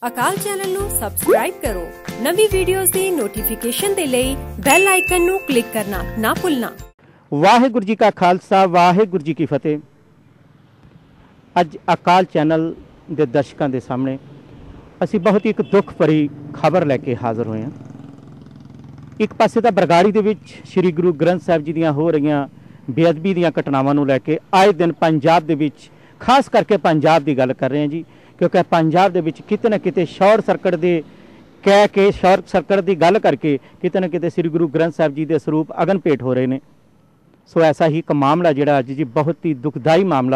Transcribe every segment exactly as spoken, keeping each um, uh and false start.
अकाल चैनल ਨੂੰ ਸਬਸਕ੍ਰਾਈਬ ਕਰੋ। ਨਵੀਂ ਵੀਡੀਓਜ਼ ਦੀ ਨੋਟੀਫਿਕੇਸ਼ਨ ਦੇ ਲਈ ਬੈਲ ਆਈਕਨ ਨੂੰ ਕਲਿੱਕ ਕਰਨਾ ਨਾ ਭੁੱਲਣਾ। ਵਾਹਿਗੁਰੂ जी का खालसा वाहिगुरू जी की फतेह। ਅੱਜ अकाल चैनल ਦੇ ਦਰਸ਼ਕਾਂ ਦੇ ਸਾਹਮਣੇ ਅਸੀਂ ਬਹੁਤ ਇੱਕ ਦੁੱਖ ਭਰੀ ਖਬਰ ਲੈ ਕੇ ਹਾਜ਼ਰ ਹੋਏ ਹਾਂ। ਇੱਕ ਪਾਸੇ ਤਾਂ ਬਰਗਾੜੀ ਦੇ ਵਿੱਚ ਸ੍ਰੀ ਗੁਰੂ ਗ੍ਰੰਥ ਸਾਹਿਬ ਜੀ ਦੀਆਂ ਹੋ ਰਹੀਆਂ ਬੇਅਦਬੀ ਦੀਆਂ ਘਟਨਾਵਾਂ ਨੂੰ ਲੈ ਕੇ ਆਏ ਦਿਨ ਪੰਜਾਬ ਦੇ ਵਿੱਚ ਖਾਸ ਕਰਕੇ ਪੰਜਾਬ ਦੀ ਗੱਲ ਕਰ ਰਹੇ ਹਾਂ ਜੀ, क्योंकि पंजाब दे विच किते ना किते शॉर्ट सर्किट दे कह के शॉर्ट सर्किट की गल करके किते ना किते श्री गुरु ग्रंथ साहब जी के स्वरूप अगन भेट हो रहे हैं। सो ऐसा ही एक मामला जिहड़ा अज जी बहुत ही दुखदाई मामला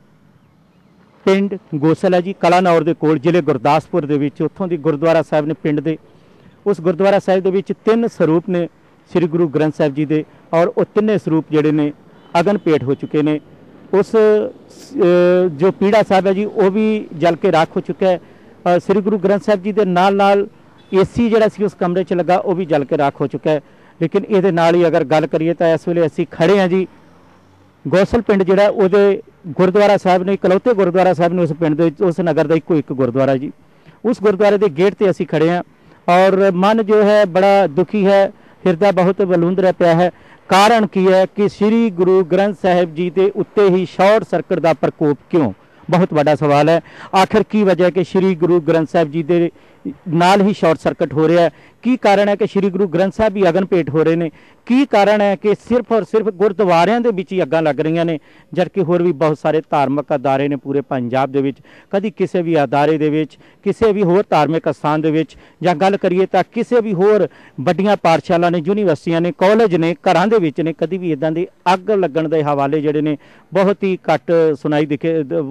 पिंड गोसल है जी कलानौर के कोल जिले गुरदासपुर दे विच उत्थों दी गुरुद्वारा साहब ने पिंड दे उस गुरुद्वारा साहब दे विच तीन स्वरूप ने श्री गुरु ग्रंथ साहब जी के और वो तिन्ने स्वरूप जिहड़े ने अगन भेट हो चुके हैं। उस जो पीड़ा साहब है जी वो भी जल के राख हो चुका है। श्री गुरु ग्रंथ साहब जी के नाल नाल ए सी जिहड़ा सी उस कमरे च लगा वो भी जल के राख हो चुका है। लेकिन ये नाल ही अगर गल करिए तो इस वेले असीं खड़े हैं जी गौसल पिंड जिहड़ा उहदे गुरुद्वारा साहब ने इकलौते गुरुद्वारा साहब ने उस पिंड दे उस नगर का इक्को एक गुरुद्वारा जी उस गुरुद्वारे के गेट पर असीं खड़े हैं और मन जो है बड़ा दुखी है, हिरदा बहुत बलूंदरा पिया है। कारण की है कि श्री गुरु ग्रंथ साहब जी के उत्ते ही शॉर्ट सर्किट का प्रकोप क्यों, बहुत बड़ा सवाल है। आखिर की वजह कि श्री गुरु ग्रंथ साहब जी के नाल ही शॉर्ट सर्किट हो रहा है? की कारण है कि श्री गुरु ग्रंथ साहब भी अगन भेट हो रहे हैं? की कारण है कि सिर्फ और सिर्फ गुरुद्वारियां दे विच ही अग्गां लग रही ने, जबकि होर भी बहुत सारे धार्मिक अदारे ने पूरे पंजाब दे विच। कदी किसी भी अदारे दे विच किसी भी होर धार्मिक स्थान दे विच जां गल करिए तां किसी भी होर वड्डियां पाठशाला ने यूनीवर्सिटियां ने कॉलेज ने घरां दे विच ने कदी भी इदां दी अग लगण दे हवाले जिहड़े ने बहुत ही घट सुनाई दिखे,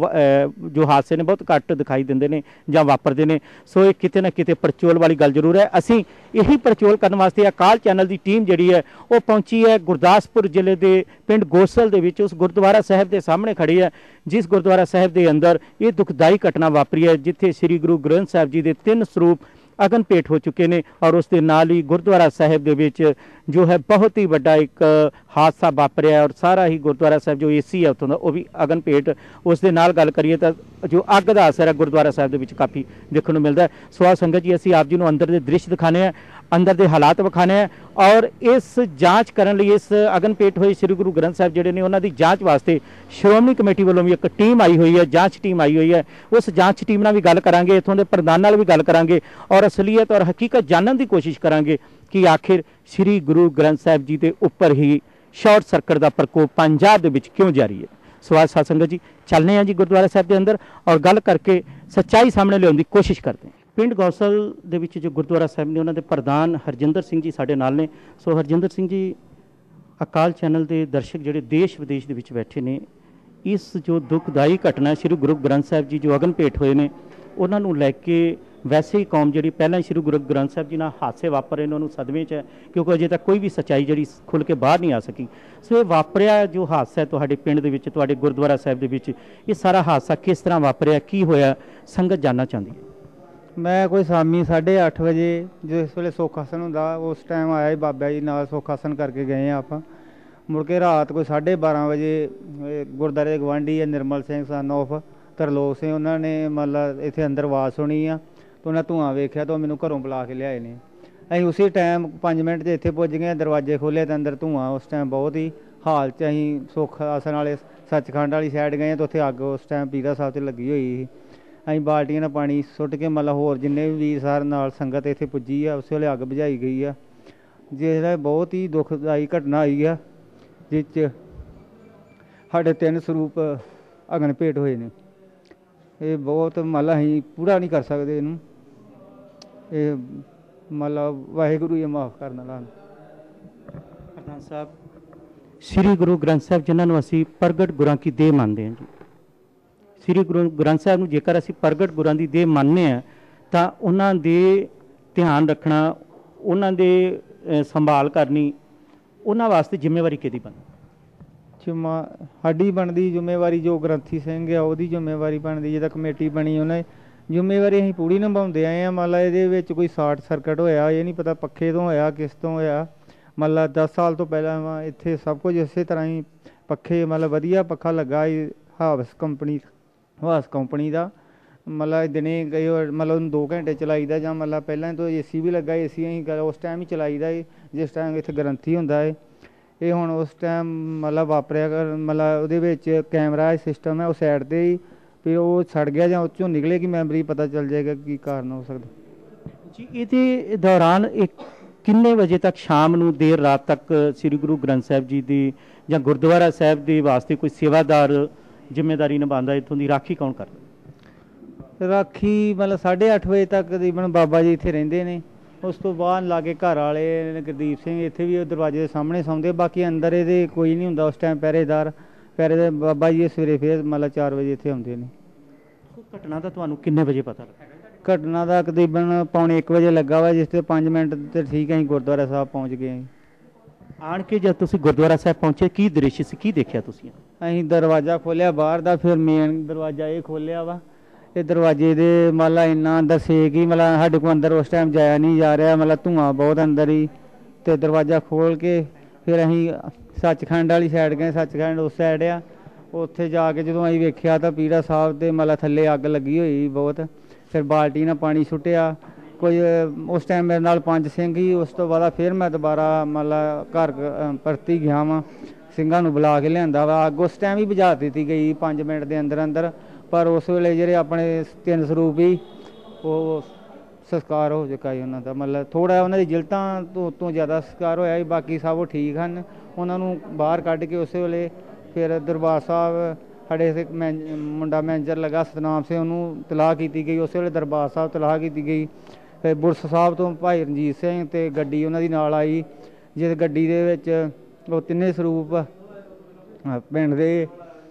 जो हादसे ने बहुत घट दिखाई दिंदे ने जां वापरदे ने। सो ये किते ना किते परचोल वाली गल जरूर है। असीं यही परचोल करने वास्ते अकाल चैनल की टीम जिहड़ी है वो पहुंची है गुरदासपुर जिले के पिंड गोसल दे विच उस गुरुद्वारा साहब के सामने खड़ी है जिस गुरुद्वारा साहब के अंदर ये दुखदाई घटना वापरी है जिथे श्री गुरु ग्रंथ साहब जी के तीन स्वरूप अगन भेट हो चुके हैं और उसके नाल ही गुरुद्वारा साहब के विच जो है बहुत ही बड़ा एक हादसा वापरिया और सारा ही गुरुद्वारा साहब जो ए सी है उत्थों का वो भी अगन भेट उसके नाल गल करिए तो जो अग का असर है गुरुद्वारा साहब के विच काफ़ी देखने को मिलता है। सो संगत जी असीं आप जी नूं अंदर के दृश्य दिखाने हैं, अंदर के हालात विखाने हैं और इस जांच करने लई इस अगन भेट हुए श्री गुरु ग्रंथ साहब जिहड़े ने उन्हां दी जांच वास्ते श्रोमणी कमेटी वालों भी एक टीम आई हुई है, जांच टीम आई हुई है। उस जांच टीम नाल भी गल करांगे, इत्थों दे प्रधान नाल भी गल करांगे और असलीयत और हकीकत जानने की कोशिश करांगे कि आखिर श्री गुरु ग्रंथ साहब जी के उपर ही शॉर्ट सर्किट का प्रकोप पंजाब दे विच क्यों जारी है। सो साध संगत जी चलने हैं जी गुरुद्वारा साहब के अंदर और गल करके सच्चाई सामने लियाउण दी कोशिश करते हैं। पिंड गौसल दे विच जो गुरुद्वारा साहब ने उन्होंने प्रधान हरजिंदर सिंह जी साडे नाल ने। सो हरजिंदर सिंह जी अकाल चैनल के दर्शक जिहड़े देश विदेश दे विच बैठे ने इस जो दुखदाई घटना श्री गुरु ग्रंथ साहब जी जो अगन भेट होए ने उन्हां नूं लैके वैसे ही कौम जी पहला ही श्री गुरु ग्रंथ साहब जी नाल हादसे वापरे ने उन्होंने सदमे च है क्योंकि अजे तक कोई भी सच्चाई जी खुल के बाहर नहीं आ सकी। सो ये वापरिया जो हादसा है तुहाडे पिंड दे विच तुहाडे गुरुद्वारा साहब दे विच ये सारा हादसा किस तरह वापरिया, की होया, संगत जानना चाहती है। मैं कोई शामी साढ़े अठ बजे जो इस वे सुख आसन होंदा उस टाइम आया ही बाबा जी नाल सुख आसन करके गए आप। मुड़ के रात कोई साढ़े बारह बजे गुरुद्वारे गवांढी है निर्मल सिंह सन ऑफ तरलोक सिंह उन्होंने मतलब इत्थे अंदर आवाज़ सुनी आ तो उन्हें धुआं वेख्या तो मैनू घरों बुला के लियाए ने। असीं उसी टाइम पाँच मिनट से इत्थे पुज गए, दरवाजे खोले तो अंदर धुआं उस टाइम बहुत ही हाल च असीं सुख आसन वाले सचखंड वाली साइड गए तो उत्थे अग उस टाइम पीरा साहब ते लगी हुई ही। असीं बाल्टियां नाल पानी सुट के मतलब होर जिन्ने भी वीर सार नाल संगत इत्थे पुजी है उस वेले अग बुझाई गई है जिसलै बहुत ही दुखदाई घटना आई है जिस साढ़े तीन स्वरूप अगन भेट होए ने। ये बहुत मतलब असीं पूरा नहीं कर सकते इनू, ये मतलब वाहिगुरू ये माफ़ करने वाला। प्रधान साहब श्री गुरु ग्रंथ साहब जिन्होंने असीं प्रगट गुरां की देह मानते हैं जी, श्री गुरु ग्रंथ साहब नूं जेकर असीं प्रगट गुरां की देह मानने हैं तो उन्हां दे ध्यान रखना, उन्हां दे संभाल करनी उन्हां वास्ते जिम्मेवारी किहदी बनदी? जिम्मा साडी बनदी जिम्मेवारी जो ग्रंथी सिंह है ਉਹਦੀ जिम्मेवारी बनती जिद्दां कमेटी बनी उन्हें जिम्मेवारी असीं पूरी निभाउंदे आए हैं। मतलब इहदे विच कोई शॉर्ट सर्किट होया ये नहीं पता पक्खे तो होया किस तो होया। मतलब दस साल तो पहला इत्थे सब कुछ इस तरह ही पक्खे मतलब वधिया पक्खा लगा हावस कंपनी हावस कंपनी का मतलब दिने कई वार मतलब दो घंटे चलाईदा जां मतलब पहलां तो ए सी भी लग्गा ए सी असीं उस टाइम ही चलाईदा जिस टाइम इत्थे ग्रंथी हुंदा है। ये हुण उस टाइम मतलब वापरिया कर मतलब ਉਹਦੇ ਵਿੱਚ कैमरा सिस्टम है उस साइड ਤੇ ही भी ਉਹ ਸੜ ਗਿਆ ਜਾਂ ਉਹ 'ਚੋਂ ਨਿਕਲੇਗੀ ਮੈਮਰੀ ਪਤਾ ਚੱਲ ਜਾਏਗਾ ਕੀ ਕਾਰਨ ਹੋ ਸਕਦਾ ਜੀ। ਇਹਦੇ ਦੌਰਾਨ ਇੱਕ ਕਿੰਨੇ ਵਜੇ ਤੱਕ ਸ਼ਾਮ ਨੂੰ ਦੇਰ ਰਾਤ ਤੱਕ ਸ੍ਰੀ ਗੁਰੂ ਗ੍ਰੰਥ ਸਾਹਿਬ ਜੀ ਦੀ ਜਾਂ ਗੁਰਦੁਆਰਾ ਸਾਹਿਬ ਦੇ ਵਾਸਤੇ ਕੋਈ ਸੇਵਾਦਾਰ ਜ਼ਿੰਮੇਵਾਰੀ ਨਿਭਾਉਂਦਾ? ਇੱਥੋਂ ਦੀ ਰਾਖੀ ਕੌਣ ਕਰਦਾ? ਰਾਖੀ ਮਤਲਬ ਸਾਢੇ ਅੱਠ ਵਜੇ ਤੱਕ ਤਕਰੀਬਨ ਬਾਬਾ ਜੀ ਇੱਥੇ ਰਹਿੰਦੇ ਨੇ। ਉਸ ਤੋਂ ਬਾਅਦ ਲਾਗੇ ਘਰ ਵਾਲੇ ਨੇ ਗੁਰਦੀਪ ਸਿੰਘ ਇੱਥੇ ਵੀ ਦਰਵਾਜ਼ੇ ਦੇ ਸਾਹਮਣੇ ਸੌਂਦੇ, ਬਾਕੀ ਅੰਦਰ ਇਹਦੇ ਕੋਈ ਨਹੀਂ ਹੁੰਦਾ ਉਸ ਟਾਈਮ ਪਹਿਰੇਦਾਰ। ਪਹਿਰੇ ਦੇ ਬਾਬਾ ਜੀ ਸਵੇਰੇ ਫਿਰ ਮਤਲਬ ਚਾਰ ਵਜੇ ਇੱਥੇ ਆਉਂਦੇ ਨੇ। ਘਟਨਾ ਦਾ ਤੁਹਾਨੂੰ ਕਿੰਨੇ ਵਜੇ ਪਤਾ ਲੱਗਾ? ਘਟਨਾ ਦਾ ਤਕਰੀਬਨ ਪੌਣੇ ਇੱਕ ਵਜੇ ਲੱਗਾ ਵਾ, ਜਿਸ ਤੇ ਪੰਜ ਮਿੰਟ ਤੇ ਠੀਕ ਹੈ ਅਸੀਂ ਗੁਰਦੁਆਰਾ ਸਾਹਿਬ ਪਹੁੰਚ ਗਏ। ਆਣ ਕੇ ਜਦ ਤੁਸੀਂ ਗੁਰਦੁਆਰਾ ਸਾਹਿਬ ਪਹੁੰਚੇ ਕੀ ਦ੍ਰਿਸ਼ ਸੀ, ਕੀ ਦੇਖਿਆ ਤੁਸੀਂ? ਅਸੀਂ ਦਰਵਾਜ਼ਾ ਖੋਲ੍ਹਿਆ ਬਾਹਰ ਦਾ, ਫਿਰ ਮੇਨ ਦਰਵਾਜ਼ਾ ਇਹ ਖੋਲ੍ਹਿਆ ਵਾ। ਇਹ ਦਰਵਾਜ਼ੇ ਦੇ ਮਤਲਬ ਇੰਨਾ ਅੰਦਰ ਸੇਕ ਹੀ ਮਤਲਬ ਸਾਡੇ ਕੋਲ ਅੰਦਰ ਉਸ ਟਾਈਮ ਜਾਇਆ ਨਹੀਂ ਜਾ ਰਿਹਾ, ਮਤਲਬ ਧੂੰਆਂ ਬਹੁਤ ਅੰਦਰ ਹੀ। ਅਤੇ ਦਰਵਾਜ਼ਾ ਖੋਲ੍ਹ ਕੇ ਫਿਰ ਅਸੀਂ ਸੱਚਖੰਡ ਵਾਲੀ ਸਾਈਡ ਗਏ। ਸੱਚਖੰਡ ਉਸ ਸਾਈਡ ਆ, ਉੱਥੇ ਜਾ ਕੇ ਜਦੋਂ ਅਸੀਂ ਵੇਖਿਆ ਤਾਂ ਪੀੜਾ ਸਾਹਿਬ ਦੇ ਮਤਲਬ ਥੱਲੇ ਅੱਗ ਲੱਗੀ ਹੋਈ ਬਹੁਤ। ਫਿਰ ਬਾਲਟੀ ਨਾਲ ਪਾਣੀ ਸੁੱਟਿਆ ਕੋਈ। ਉਸ ਟਾਈਮ ਮੇਰੇ ਨਾਲ ਪੰਜ ਸਿੰਘ ਹੀ। ਉਸ ਤੋਂ ਬਾਅਦ ਫਿਰ ਮੈਂ ਦੁਬਾਰਾ ਮਤਲਬ ਘਰ ਪਰਤੀ ਗਿਆ ਵਾਂ, ਸਿੰਘਾਂ ਨੂੰ ਬੁਲਾ ਕੇ ਲਿਆਂਦਾ ਵਾ। ਅੱਗ ਉਸ ਟਾਈਮ ਹੀ ਬੁਝਾ ਦਿੱਤੀ ਗਈ ਪੰਜ ਮਿੰਟ ਦੇ ਅੰਦਰ ਅੰਦਰ। ਪਰ ਉਸ ਵੇਲੇ ਜਿਹੜੇ ਆਪਣੇ ਤਿੰਨ ਸਰੂਪ ਹੀ ਉਹ ਸੰਸਕਾਰ ਹੋ ਚੁੱਕਾ ਜੀ ਉਹਨਾਂ ਦਾ। ਮਤਲਬ ਥੋੜ੍ਹਾ ਉਹਨਾਂ ਦੀ ਜਿਲਤਾਂ ਤੋਂ ਤੋਂ ਜ਼ਿਆਦਾ ਸੰਸਕਾਰ ਹੋਇਆ ਸੀ, ਬਾਕੀ ਸਭ ਉਹ ਠੀਕ ਹਨ। ਉਹਨਾਂ ਨੂੰ ਬਾਹਰ ਕੱਢ ਕੇ ਉਸੇ ਵੇਲੇ ਫਿਰ ਦਰਬਾਰ ਸਾਹਿਬ ਸਾਡੇ ਇੱਥੇ ਮੈ ਮੁੰਡਾ ਮੈਨੇਜਰ ਲੱਗਾ ਸਤਨਾਮ ਸਿੰਘ, ਉਹਨੂੰ ਤਲਾਹ ਕੀਤੀ ਗਈ। ਉਸੇ ਵੇਲੇ ਦਰਬਾਰ ਸਾਹਿਬ ਤਲਾਹ ਕੀਤੀ ਗਈ। ਫਿਰ ਬੁਰਸ ਸਾਹਿਬ ਤੋਂ ਭਾਈ ਰਣਜੀਤ ਸਿੰਘ ਅਤੇ ਗੱਡੀ ਉਹਨਾਂ ਦੀ ਨਾਲ ਆਈ, ਜਿਸ ਗੱਡੀ ਦੇ ਵਿੱਚ ਉਹ ਤਿੰਨੇ ਸਰੂਪ ਪਿੰਡ ਦੇ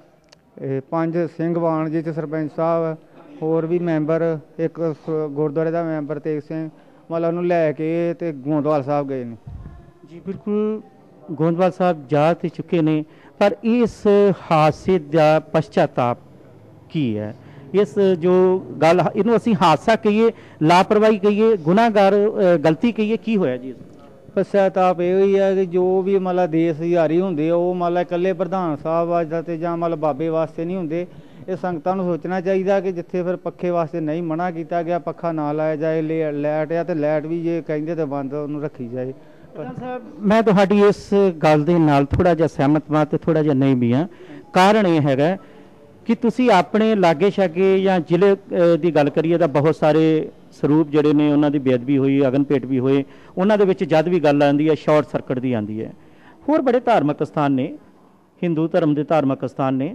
ਪੰਜ ਸਿੰਘ ਵਾਣ, ਜਿਸ 'ਚ ਸਰਪੰਚ ਸਾਹਿਬ ਹੋਰ ਵੀ ਮੈਂਬਰ, ਇੱਕ ਗੁਰਦੁਆਰੇ ਦਾ ਮੈਂਬਰ ਤੇਗ ਸਿੰਘ, ਮਤਲਬ ਉਹਨੂੰ ਲੈ ਕੇ ਅਤੇ ਗੋਂਦਵਾਲ ਸਾਹਿਬ ਗਏ ਨੇ ਜੀ। ਬਿਲਕੁਲ ਗੋਂਦਵਾਲ ਸਾਹਿਬ ਜਾ ਤੇ ਚੁੱਕੇ ਨੇ, ਪਰ ਇਸ ਹਾਦਸੇ ਦਾ ਪਛਤਾਤਾਪ ਕੀ ਹੈ? ਇਸ ਜੋ ਗੱਲ ਇਹਨੂੰ ਅਸੀਂ ਹਾਦਸਾ ਕਹੀਏ, ਲਾਪਰਵਾਹੀ ਕਹੀਏ, ਗੁਨਾਹਗਾਰ ਗਲਤੀ ਕਹੀਏ, ਕੀ ਹੋਇਆ ਜੀ? ਪਛਤਾਤਾਪ ਇਹੋ ਹੀ ਹੈ ਕਿ ਜੋ ਵੀ ਮਤਲਬ ਦੇਸ਼ ਹਜ਼ਾਰੀ ਹੁੰਦੇ ਉਹ ਮਤਲਬ ਇਕੱਲੇ ਪ੍ਰਧਾਨ ਸਾਹਿਬ ਵਾਸਤੇ ਅਤੇ ਜਾਂ ਮਤਲਬ ਬਾਬੇ ਵਾਸਤੇ ਨਹੀਂ ਹੁੰਦੇ। ਇਹ ਸੰਗਤਾਂ ਨੂੰ ਸੋਚਣਾ ਚਾਹੀਦਾ ਕਿ ਜਿੱਥੇ ਫਿਰ ਪੱਖੇ ਵਾਸਤੇ ਨਹੀਂ ਮਨ੍ਹਾ ਕੀਤਾ ਗਿਆ, ਪੱਖਾ ਨਾ ਲਾਇਆ ਜਾਏ। ਲੇ ਲਾਈਟ ਆ ਅਤੇ ਲਾਈਟ ਵੀ ਜੇ ਕਹਿੰਦੇ ਤਾਂ ਬੰਦ ਉਹਨੂੰ ਰੱਖੀ ਜਾਏ। ਸਾਹਿਬ ਮੈਂ ਤੁਹਾਡੀ ਇਸ ਗੱਲ ਦੇ ਨਾਲ ਥੋੜ੍ਹਾ ਜਿਹਾ ਸਹਿਮਤ ਹਾਂ ਅਤੇ ਥੋੜ੍ਹਾ ਜਿਹਾ ਨਹੀਂ ਵੀ ਹਾਂ। ਕਾਰਨ ਇਹ ਹੈਗਾ ਕਿ ਤੁਸੀਂ ਆਪਣੇ ਲਾਗੇ ਛਾਗੇ ਜਾਂ ਜ਼ਿਲ੍ਹੇ ਦੀ ਗੱਲ ਕਰੀਏ ਤਾਂ ਬਹੁਤ ਸਾਰੇ ਸਰੂਪ ਜਿਹੜੇ ਨੇ ਉਹਨਾਂ ਦੀ ਬੇਅਦਬੀ ਹੋਈ, ਅਗਨ ਭੇਟ ਵੀ ਹੋਏ। ਉਹਨਾਂ ਦੇ ਵਿੱਚ ਜਦ ਵੀ ਗੱਲ ਆਉਂਦੀ ਹੈ ਸ਼ਾਰਟ ਸਰਕਟ ਦੀ ਆਉਂਦੀ ਹੈ। ਹੋਰ ਬੜੇ ਧਾਰਮਿਕ ਸਥਾਨ ਨੇ, ਹਿੰਦੂ ਧਰਮ ਦੇ ਧਾਰਮਿਕ ਸਥਾਨ ਨੇ,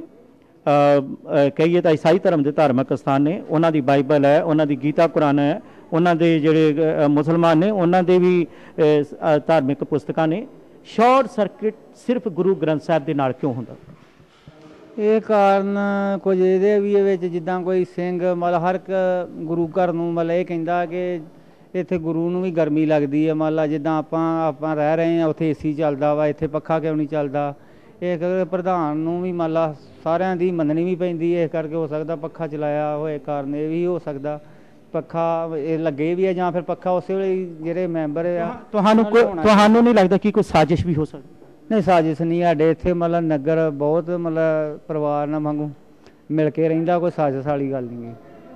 ਕਹੀਏ ਤਾਂ ਈਸਾਈ ਧਰਮ ਦੇ ਧਾਰਮਿਕ ਸਥਾਨ ਨੇ। ਉਹਨਾਂ ਦੀ ਬਾਈਬਲ ਹੈ, ਉਹਨਾਂ ਦੀ ਗੀਤਾ ਕੁਰਾਨ ਹੈ, ਉਹਨਾਂ ਦੇ ਜਿਹੜੇ ਮੁਸਲਮਾਨ ਨੇ ਉਹਨਾਂ ਦੇ ਵੀ ਧਾਰਮਿਕ ਪੁਸਤਕਾਂ ਨੇ। ਸ਼ਾਰਟ ਸਰਕਟ ਸਿਰਫ ਗੁਰੂ ਗ੍ਰੰਥ ਸਾਹਿਬ ਦੇ ਨਾਲ ਕਿਉਂ ਹੁੰਦਾ? ਇਹ ਕਾਰਨ ਕੁਝ ਇਹਦੇ ਵੀ ਵਿੱਚ ਜਿੱਦਾਂ ਕੋਈ ਸਿੰਘ ਮਤਲਬ ਹਰ ਇੱਕ ਗੁਰੂ ਘਰ ਨੂੰ ਮਤਲਬ ਇਹ ਕਹਿੰਦਾ ਕਿ ਇੱਥੇ ਗੁਰੂ ਨੂੰ ਵੀ ਗਰਮੀ ਲੱਗਦੀ ਹੈ। ਮੰਨ ਲਾ ਜਿੱਦਾਂ ਆਪਾਂ ਆਪਾਂ ਰਹਿ ਰਹੇ ਹਾਂ ਉੱਥੇ ਏ ਸੀ ਚੱਲਦਾ ਵਾ, ਇੱਥੇ ਪੱਖਾ ਕਿਉਂ ਨਹੀਂ ਚੱਲਦਾ? ਇਹ ਪ੍ਰਧਾਨ ਨੂੰ ਵੀ ਮੰਨ ਲਾ ਸਾਰਿਆਂ ਦੀ ਮੰਨਣੀ ਵੀ ਪੈਂਦੀ ਹੈ, ਇਸ ਕਰਕੇ ਹੋ ਸਕਦਾ ਪੱਖਾ ਚਲਾਇਆ ਹੋਏ ਕਾਰਨ ਇਹ ਵੀ ਹੋ ਸਕਦਾ। ਪੱਖਾ ਇਹ ਲੱਗੇ ਵੀ ਹੈ ਜਾਂ ਫਿਰ ਪੱਖਾ ਉਸੇ ਵੇਲੇ ਜਿਹੜੇ ਮੈਂਬਰ ਆ। ਤੁਹਾਨੂੰ ਤੁਹਾਨੂੰ ਨਹੀਂ ਲੱਗਦਾ ਕਿ ਕੋਈ ਸਾਜ਼ਿਸ਼ ਵੀ ਹੋ ਸਕਦੀ? ਨਹੀਂ, ਸਾਜ਼ਿਸ਼ ਨਹੀਂ। ਸਾਡੇ ਇੱਥੇ ਮਤਲਬ ਨਗਰ ਬਹੁਤ ਮਤਲਬ ਪਰਿਵਾਰ ਨਾਲ ਵਾਂਗੂ ਮਿਲ ਕੇ ਰਹਿੰਦਾ, ਕੋਈ ਸਾਜ਼ਿਸ਼ ਵਾਲੀ ਗੱਲ ਨਹੀਂ।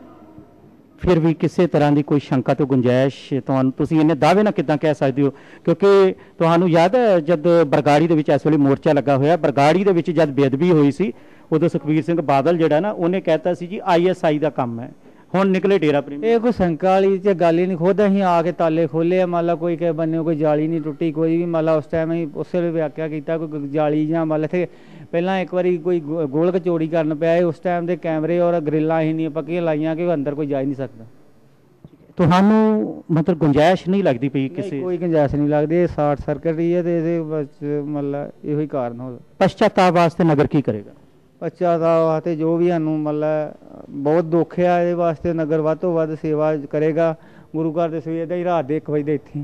ਫਿਰ ਵੀ ਕਿਸੇ ਤਰ੍ਹਾਂ ਦੀ ਕੋਈ ਸ਼ੰਕਾ ਤੋਂ ਗੁੰਜਾਇਸ਼ ਤੁਹਾਨੂੰ ਤੁਸੀਂ ਇੰਨੇ ਦਾਅਵੇ ਨਾਲ ਕਿੱਦਾਂ ਕਹਿ ਸਕਦੇ ਹੋ? ਕਿਉਂਕਿ ਤੁਹਾਨੂੰ ਯਾਦ ਹੈ ਜਦ ਬਰਗਾੜੀ ਦੇ ਵਿੱਚ ਇਸ ਵੇਲੇ ਮੋਰਚਾ ਲੱਗਾ ਹੋਇਆ, ਬਰਗਾੜੀ ਦੇ ਵਿੱਚ ਜਦ ਬੇਅਦਬੀ ਹੋਈ ਸੀ ਉਦੋਂ ਸੁਖਬੀਰ ਸਿੰਘ ਬਾਦਲ ਜਿਹੜਾ ਨਾ ਉਹਨੇ ਕਹਿਤਾ ਸੀ ਜੀ ਆਈ ਐਸ ਆਈ ਦਾ ਕੰਮ ਹੈ। ਹੁਣ ਨਿਕਲੇ ਡੇਰਾ ਪ੍ਰੇਮੀ। ਇਹ ਕੋਈ ਸ਼ੰਕਾ ਵਾਲੀ ਤੇ ਗੱਲ ਹੀ ਨਹੀਂ। ਖੁਦ ਅਸੀਂ ਆ ਕੇ ਤਾਲੇ ਖੋਲ੍ਹੇ ਆ, ਮੰਨ ਲਾ ਕੋਈ ਕਿਸੇ ਬੰਨੇ ਕੋਈ ਜਾਲੀ ਨਹੀਂ ਟੁੱਟੀ ਕੋਈ ਵੀ। ਮੰਨ ਲਾ ਉਸ ਟਾਈਮ ਅਸੀਂ ਉਸੇ ਵੇਲੇ ਵਿਆਖਿਆ ਕੀਤਾ ਕੋਈ ਜਾਲੀ ਜਾਂ ਮੰਨ ਲਾ ਇੱਥੇ ਪਹਿਲਾਂ ਇੱਕ ਵਾਰੀ ਕੋਈ ਗੋਲਕ ਚੋਰੀ ਕਰਨ ਪਿਆ, ਉਸ ਟਾਈਮ ਦੇ ਕੈਮਰੇ ਔਰ ਗਰਿੱਲਾਂ ਇੰਨੀਆਂ ਪੱਕੀਆਂ ਲਾਈਆਂ ਕਿ ਅੰਦਰ ਕੋਈ ਜਾ ਹੀ ਨਹੀਂ ਸਕਦਾ। ਤੁਹਾਨੂੰ ਮਤਲਬ ਗੁੰਜਾਇਸ਼ ਨਹੀਂ ਲੱਗਦੀ ਪਈ ਕਿਸੇ? ਕੋਈ ਗੁੰਜਾਇਸ਼ ਨਹੀਂ ਲੱਗਦੀ। ਇਹ ਸ਼ਾਰਟ ਸਰਕਟ ਹੀ ਹੈ ਅਤੇ ਇਹਦੇ ਵਿੱਚ ਮਤਲਬ ਇਹੋ ਹੀ ਕਾਰਨ ਹੋ। ਪਛਤਾਤਾਪ ਵਾਸਤੇ ਨਗਰ ਕੀ ਕਰੇਗਾ? ਪਛਤਾਤਾਪ ਵਾਸਤੇ ਜੋ ਵੀ ਸਾਨੂੰ ਮਤਲਬ ਬਹੁਤ ਦੁੱਖ ਆ, ਇਹਦੇ ਵਾਸਤੇ ਨਗਰ ਵੱਧ ਤੋਂ ਵੱਧ ਸੇਵਾ ਕਰੇਗਾ। ਗੁਰੂ ਘਰ ਦੇ ਸਵੇਰ ਦਾ ਹੀ ਰਾਤ ਦੇ ਇੱਕ ਵਜੇ ਦੇ ਇੱਥੇ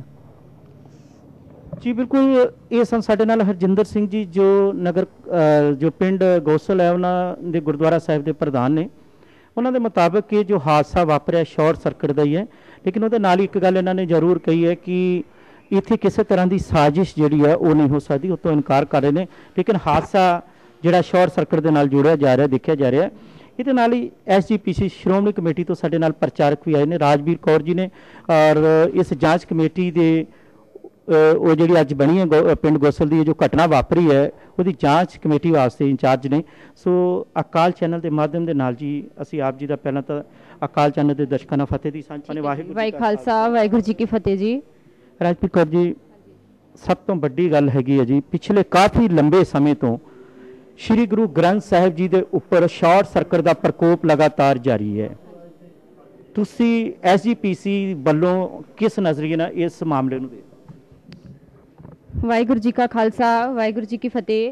ਜੀ। ਬਿਲਕੁਲ ਇਹ ਸਨ ਸਾਡੇ ਨਾਲ ਹਰਜਿੰਦਰ ਸਿੰਘ ਜੀ ਜੋ ਨਗਰ ਜੋ ਪਿੰਡ ਗੋਸਲ ਹੈ ਉਹਨਾਂ ਦੇ ਗੁਰਦੁਆਰਾ ਸਾਹਿਬ ਦੇ ਪ੍ਰਧਾਨ ਨੇ। ਉਹਨਾਂ ਦੇ ਮੁਤਾਬਕ ਇਹ ਜੋ ਹਾਦਸਾ ਵਾਪਰਿਆ ਸ਼ਾਰਟ ਸਰਕਟ ਦਾ ਹੀ ਹੈ, ਲੇਕਿਨ ਉਹਦੇ ਨਾਲ ਹੀ ਇੱਕ ਗੱਲ ਇਹਨਾਂ ਨੇ ਜ਼ਰੂਰ ਕਹੀ ਹੈ ਕਿ ਇੱਥੇ ਕਿਸੇ ਤਰ੍ਹਾਂ ਦੀ ਸਾਜ਼ਿਸ਼ ਜਿਹੜੀ ਹੈ ਉਹ ਨਹੀਂ ਹੋ ਸਕਦੀ, ਉਹ ਤੋਂ ਇਨਕਾਰ ਕਰ ਰਹੇ ਨੇ। ਲੇਕਿਨ ਹਾਦਸਾ ਜਿਹੜਾ ਸ਼ਾਰਟ ਸਰਕਟ ਦੇ ਨਾਲ ਜੋੜਿਆ ਜਾ ਰਿਹਾ, ਦੇਖਿਆ ਜਾ ਰਿਹਾ, ਇਹਦੇ ਨਾਲ ਹੀ ਐਸ ਜੀ ਪੀ ਸੀ ਸ਼੍ਰੋਮਣੀ ਕਮੇਟੀ ਤੋਂ ਸਾਡੇ ਨਾਲ ਪ੍ਰਚਾਰਕ ਵੀ ਆਏ ਨੇ, ਰਾਜਵੀਰ ਕੌਰ ਜੀ ਨੇ, ਔਰ ਇਸ ਜਾਂਚ ਕਮੇਟੀ ਦੇ ਉਹ ਜਿਹੜੀ ਅੱਜ ਬਣੀ ਹੈ ਪਿੰਡ ਗੋਸਲ ਦੀ ਜੋ ਘਟਨਾ ਵਾਪਰੀ ਹੈ ਉਹਦੀ ਜਾਂਚ ਕਮੇਟੀ ਵਾਸਤੇ ਇੰਚਾਰਜ ਨੇ। ਸੋ ਅਕਾਲ ਚੈਨਲ ਦੇ ਮਾਧਿਅਮ ਦੇ ਨਾਲ ਜੀ ਅਸੀਂ ਆਪ ਜੀ ਦਾ ਪਹਿਲਾਂ ਤਾਂ ਅਕਾਲ ਚੈਨਲ ਦੇ ਦਰਸ਼ਕਾਂ ਨਾਲ ਫਤਿਹ ਦੀ ਸਾਂਝ ਪਾਉਂਦੇ। ਵਾਹਿਗੁਰੂ ਵਾਹਿ ਖਾਲਸਾ ਵਾਹਿਗੁਰੂ ਜੀ ਕੀ ਫਤਿਹ ਜੀ। ਰਾਜਵੀਰ ਕੌਰ ਜੀ, ਸਭ ਤੋਂ ਵੱਡੀ ਗੱਲ ਹੈਗੀ ਹੈ ਜੀ, ਪਿਛਲੇ ਕਾਫੀ ਲੰਬੇ ਸਮੇਂ ਤੋਂ ਸ਼੍ਰੀ ਗੁਰੂ ਗ੍ਰੰਥ ਸਾਹਿਬ ਜੀ ਦੇ ਉੱਪਰ ਸ਼ਾਰਟ ਸਰਕਟ ਦਾ ਪ੍ਰਕੋਪ ਲਗਾਤਾਰ ਜਾਰੀ ਹੈ। ਤੁਸੀਂ ਐਸ ਜੀ ਪੀ ਸੀ ਵੱਲੋਂ ਕਿਸ ਨਜ਼ਰੀਏ ਨਾਲ ਇਸ ਮਾਮਲੇ ਨੂੰ ਦੇਖਦੇ? ਵਾਹਿਗੁਰੂ ਜੀ ਕਾ ਖਾਲਸਾ ਵਾਹਿਗੁਰੂ ਜੀ ਕੀ ਫਤਿਹ।